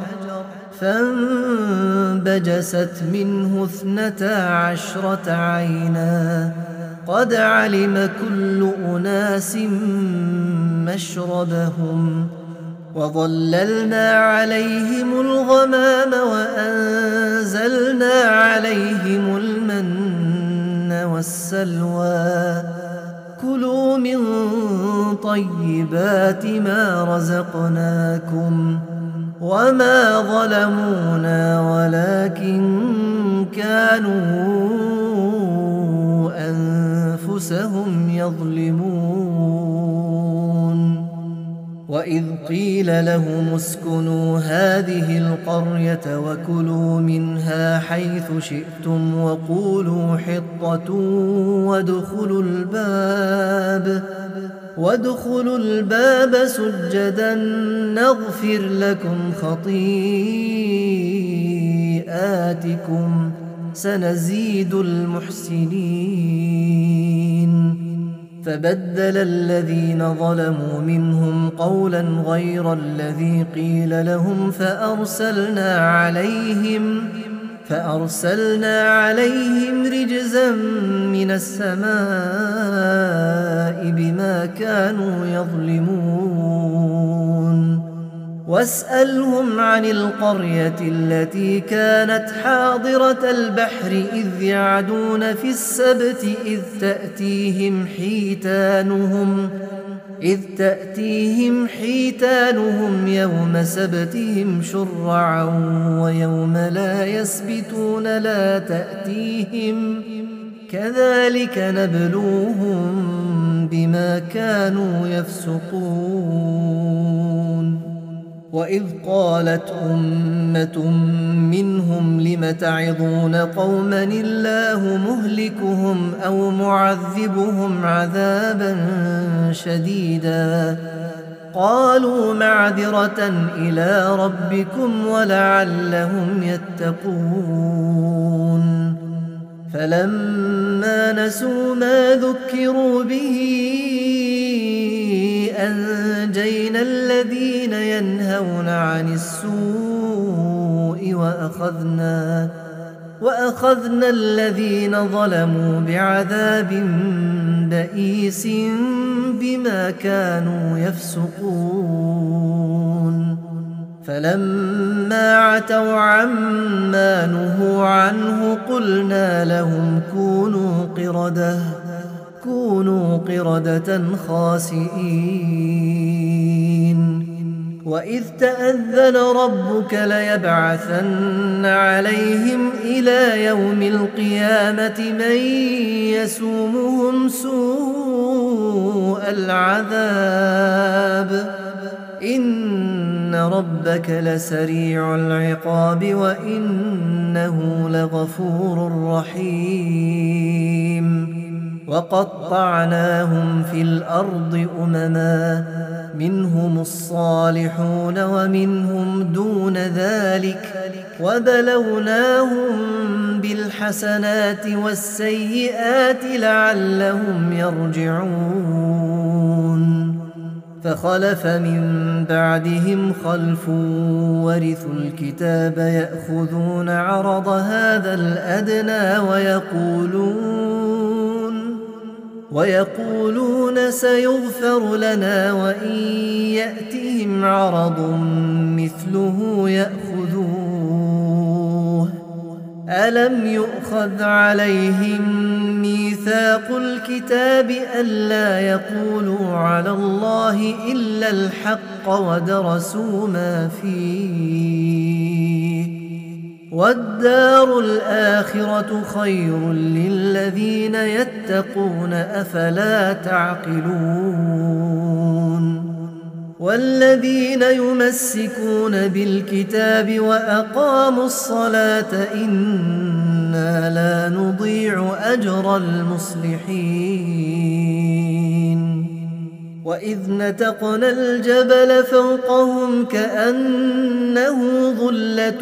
فانبجست منه اثنتا عشرة عينا قد علم كل أناس مشربهم وظللنا عليهم الغمام وأنزلنا عليهم المن والسلوى كلوا من طيبات ما رزقناكم وما ظلمونا ولكن كانوا أنفسهم يظلمون. وإذ قيل لهم اسكنوا هذه القرية وكلوا منها حيث شئتم وقولوا حطة وادخلوا الباب وادخلوا الباب سجدا نغفر لكم خطيئاتكم سنزيد المحسنين. فبدل الذين ظلموا منهم قولا غير الذي قيل لهم فأرسلنا عليهم فأرسلنا عليهم رجزا من السماء بما كانوا يظلمون. واسألهم عن القرية التي كانت حاضرة البحر إذ يعدون في السبت إذ تأتيهم حيتانهم إذ تأتيهم حيتانهم يوم سبتهم شرعا ويوم لا يسبتون لا تأتيهم كذلك نبلوهم بما كانوا يفسقون. وإذ قالت أمة منهم لم تعظون قوما الله مهلكهم أو معذبهم عذابا شديدا قالوا معذرة إلى ربكم ولعلهم يتقون. فلما نسوا ما ذكروا به أنجينا الذين ينهون عن السوء وأخذنا وأخذنا الذين ظلموا بعذاب بئيس بما كانوا يفسقون. فلما عتوا عما نهوا عنه قلنا لهم كونوا قردة كونوا قردة خاسئين. وإذ تأذن ربك ليبعثن عليهم إلى يوم القيامة من يسومهم سوء العذاب إن ربك لسريع العقاب وإنه لغفور رحيم وقطعناهم في الأرض أمما منهم الصالحون ومنهم دون ذلك وبلوناهم بالحسنات والسيئات لعلهم يرجعون فخلف من بعدهم خلف ورثوا الكتاب يأخذون عرض هذا الأدنى ويقولون ويقولون سيغفر لنا وإن يأتهم عرض مثله يأخذوه ألم يؤخذ عليهم ميثاق الكتاب ألا يقولوا على الله إلا الحق ودرسوا ما فيه والدار الآخرة خير للذين يتقون أفلا تعقلون والذين يمسكون بالكتاب وأقاموا الصلاة إنا لا نضيع أجر المصلحين وإذ نتقنا الجبل فوقهم كأنه ظلة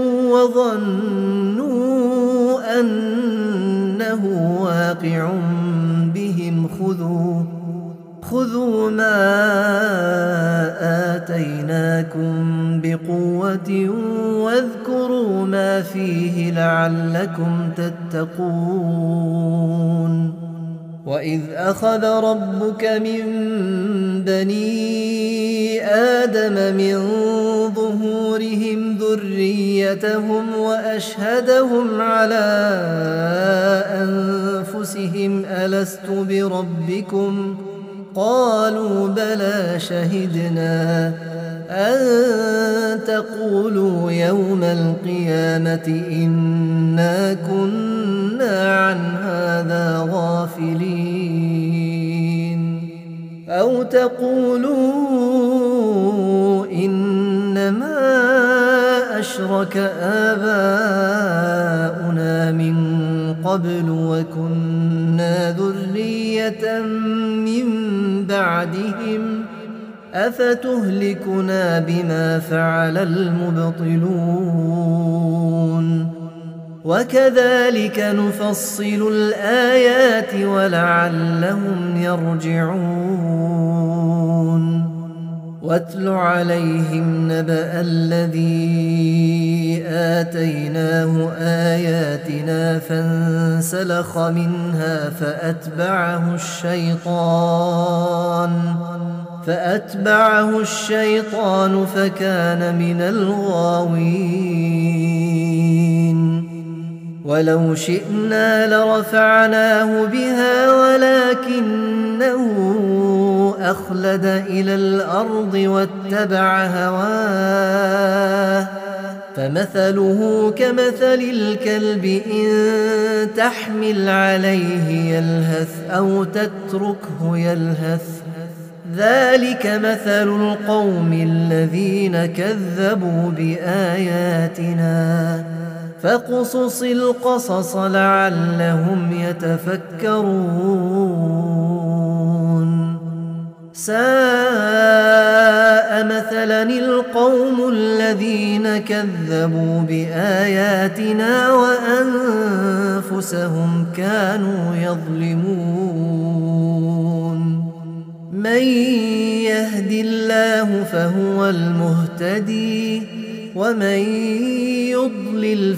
وظنوا أنه واقع بهم خذوا خذوا ما آتيناكم بقوة واذكروا ما فيه لعلكم تتقون وإذ أخذ ربك من بني آدم من ظهورهم ذريتهم وأشهدهم على أنفسهم ألست بربكم قالوا بلى شهدنا أن تقولوا يوم القيامة إنا كنا عن هذا غافلين أو تقولوا إنما أشرك آباؤنا من قبل وكنا ذرية من بعدهم أفتهلكنا بما فعل المبطلون وكذلك نفصل الآيات ولعلهم يرجعون واتل عليهم نبأ الذي آتيناه آياتنا فانسلخ منها فأتبعه الشيطان فأتبعه الشيطان فكان من الغاوين ولو شئنا لرفعناه بها ولكنه أخلد إلى الأرض واتبع هواه فمثله كمثل الكلب إن تحمل عليه يلهث أو تتركه يلهث ذلك مثل القوم الذين كذبوا بآياتنا فاقصص القصص لعلهم يتفكرون ساء مثلا القوم الذين كذبوا بآياتنا وأنفسهم كانوا يظلمون من يهد الله فهو المهتدي ومن يضلل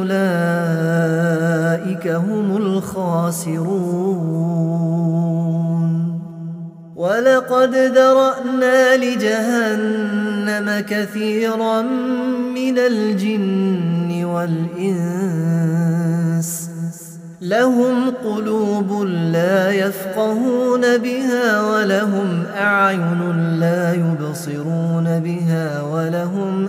فأولئك هم الخاسرون ولقد ذرأنا لجهنم كثيرا من الجن والإنس لهم قلوب لا يفقهون بها ولهم أعين لا يبصرون بها ولهم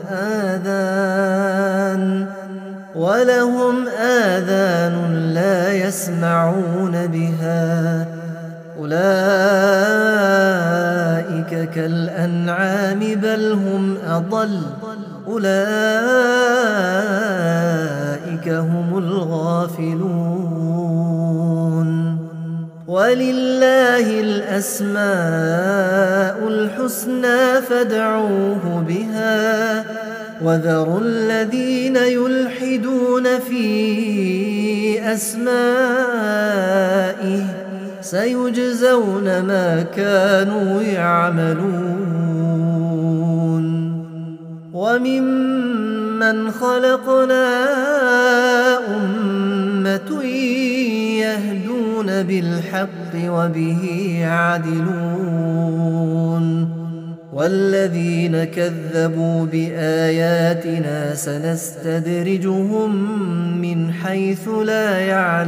آذان ولهم آذان لا يسمعون بها أولئك كالأنعام بل هم أضل أولئك هم الغافلون ولله الأسماء الحسنى فادعوه بها وذروا الذين يلحدون في أسمائه سيجزون ما كانوا يعملون وممن خلقنا أمة يهدون بالحق وبه يعدلون والذين كذبوا بآياتنا سنستدرجهم من حيث لا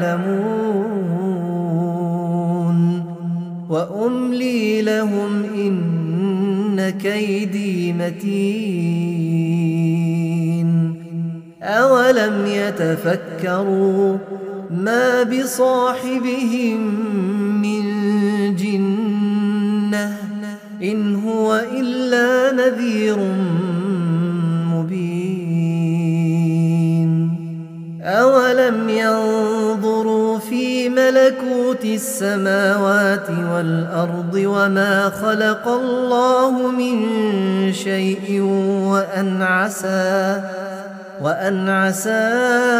يعلمون وأملي لهم إن كيدي متين أولم يتفكروا ما بصاحبهم من جنة إن هو إلا نذير مبين أولم ينظروا في ملكوت السماوات والأرض وما خلق الله من شيء وأن عسى وأن عسى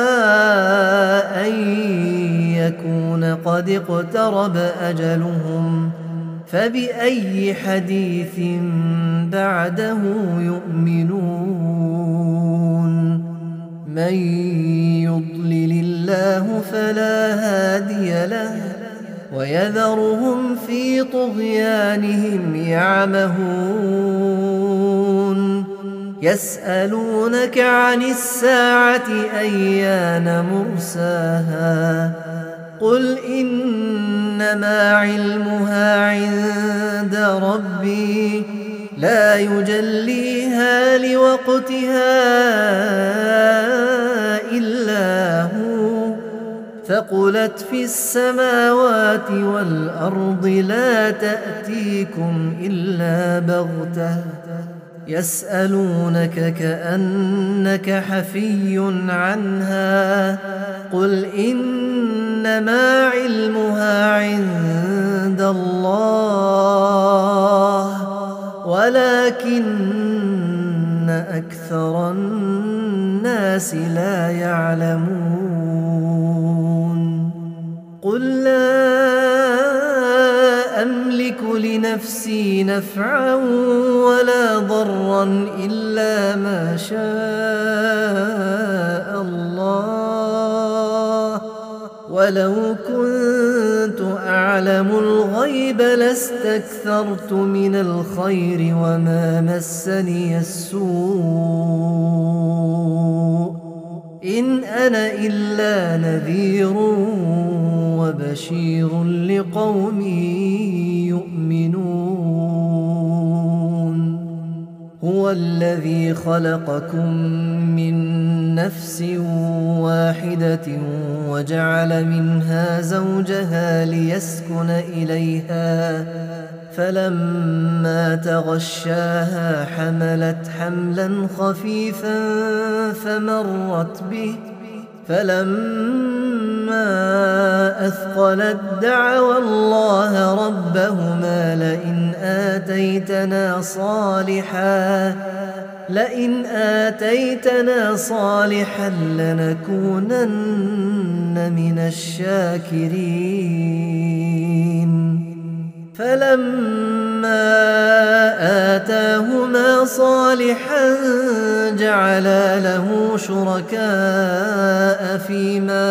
أن يكون قد اقترب أجلهم فبأي حديث بعده يؤمنون من يضلل الله فلا هادي له ويذرهم في طغيانهم يعمهون يسألونك عن الساعة أيان مرساها قل إنما علمها عند ربي لا يجليها لوقتها إلا هو ثقلت في السماوات والأرض لا تأتيكم إلا بغتة يسألونك كأنك حفي عنها قل إنما علمها عند الله ولكن أكثر الناس لا يعلمون قل لا أملك لنفسي نفعا ولا ضرا إلا ما شاء الله ولو كنت أعلم الغيب لاستكثرت من الخير وما مسني السوء إن أنا إلا نذير وبشير لقوم يؤمنون هو الذي خلقكم من نفس واحدة وجعل منها زوجها ليسكن إليها فلما تغشاها حملت حملا خفيفا فمرت به فلما أثقلت دعوا الله ربهما لئن آتيتنا صالحا لئن آتيتنا صالحا لنكونن من الشاكرين فلما آتاهما صالحا جعلا له شركاء فيما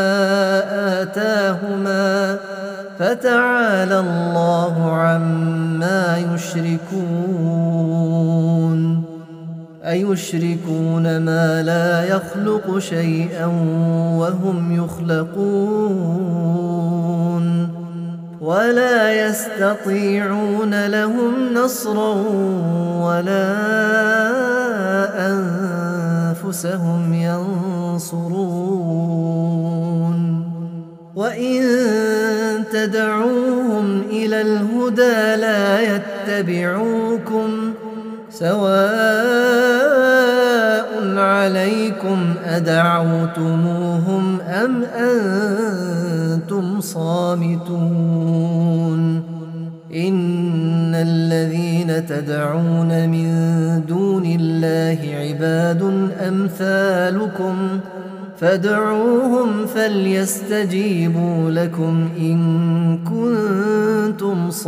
آتاهما فتعالى الله عما يشركون أيشركون ما لا يخلق شيئا وهم يخلقون ولا يستطيعون لهم نصرا ولا أنفسهم ينصرون وإن تدعوهم إلى الهدى لا يتبعوكم سواء عليكم أدعوتموهم أم أنتم صامتون إن الذين تدعون من دون الله عباد أمثالكم فادعوهم فليستجيبوا لكم إن كنتم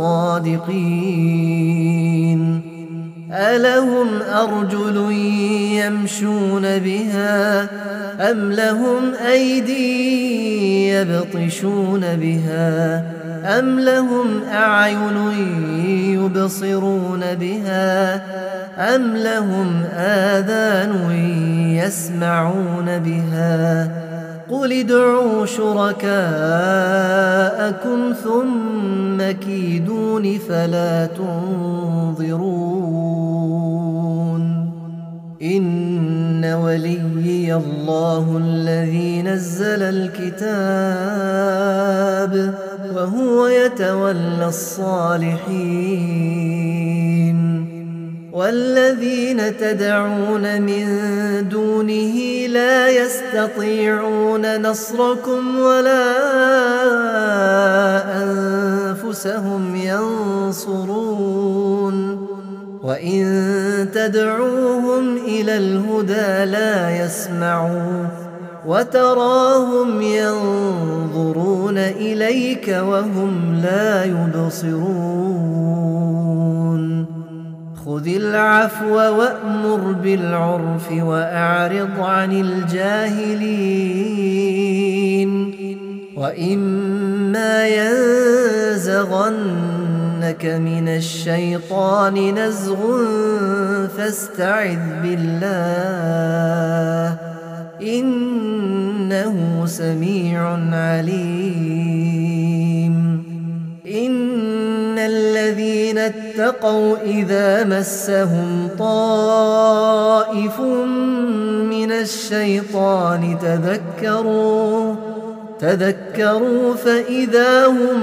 صادقين ألهم أرجل يمشون بها أم لهم أيدي يبطشون بها أم لهم أعين يبصرون بها أم لهم آذان يسمعون بها قل ادعوا شركاءكم ثم كيدون فلا تنظرون إن وليي الله الذي نزل الكتاب وهو يتولى الصالحين والذين تدعون من دونه لا يستطيعون نصركم ولا أنفسهم ينصرون وإن تدعوهم إلى الهدى لا يسمعون وتراهم ينظرون إليك وهم لا يبصرون خذ العفو وأمر بالعرف وأعرض عن الجاهلين وإما ينزغنك من الشيطان نزغ فاستعذ بالله إنه سميع عليم إن الذين اتقوا إذا مسهم طائف من الشيطان تذكروا تذكروا فإذا هم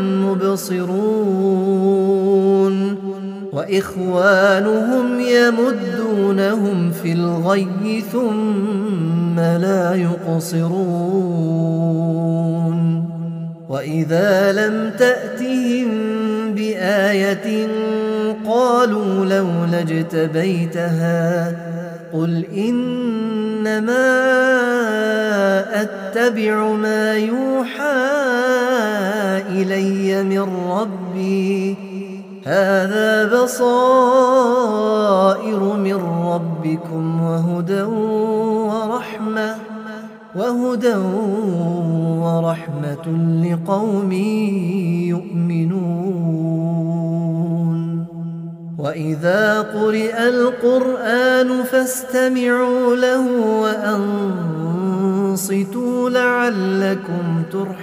مبصرون وإخوانهم يمدونهم في الغي ثم لا يقصرون وإذا لم تأتهم بآية قالوا لولا اجتبيتها قل إنما أتبع ما يوحى إلي من ربي هذا بصائر من ربكم وهدى ورحمة وهدى ورحمة لقوم يؤمنون وإذا قرئ القرآن فاستمعوا له وأنصتوا لعلكم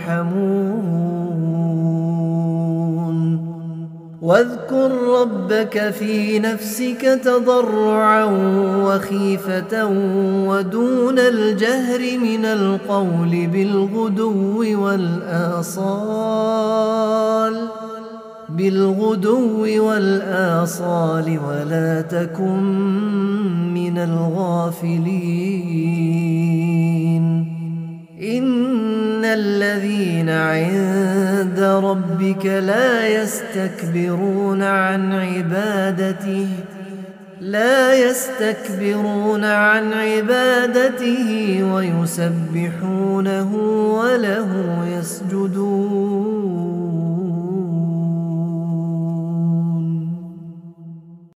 ترحمون واذكر ربك في نفسك تضرعا وخيفة ودون الجهر من القول بالغدو والآصال بالغدو والآصال ولا تكن من الغافلين إن الذين عند ربك لا يستكبرون عن عبادته لا يستكبرون عن عبادته ويسبحونه وله يسجدون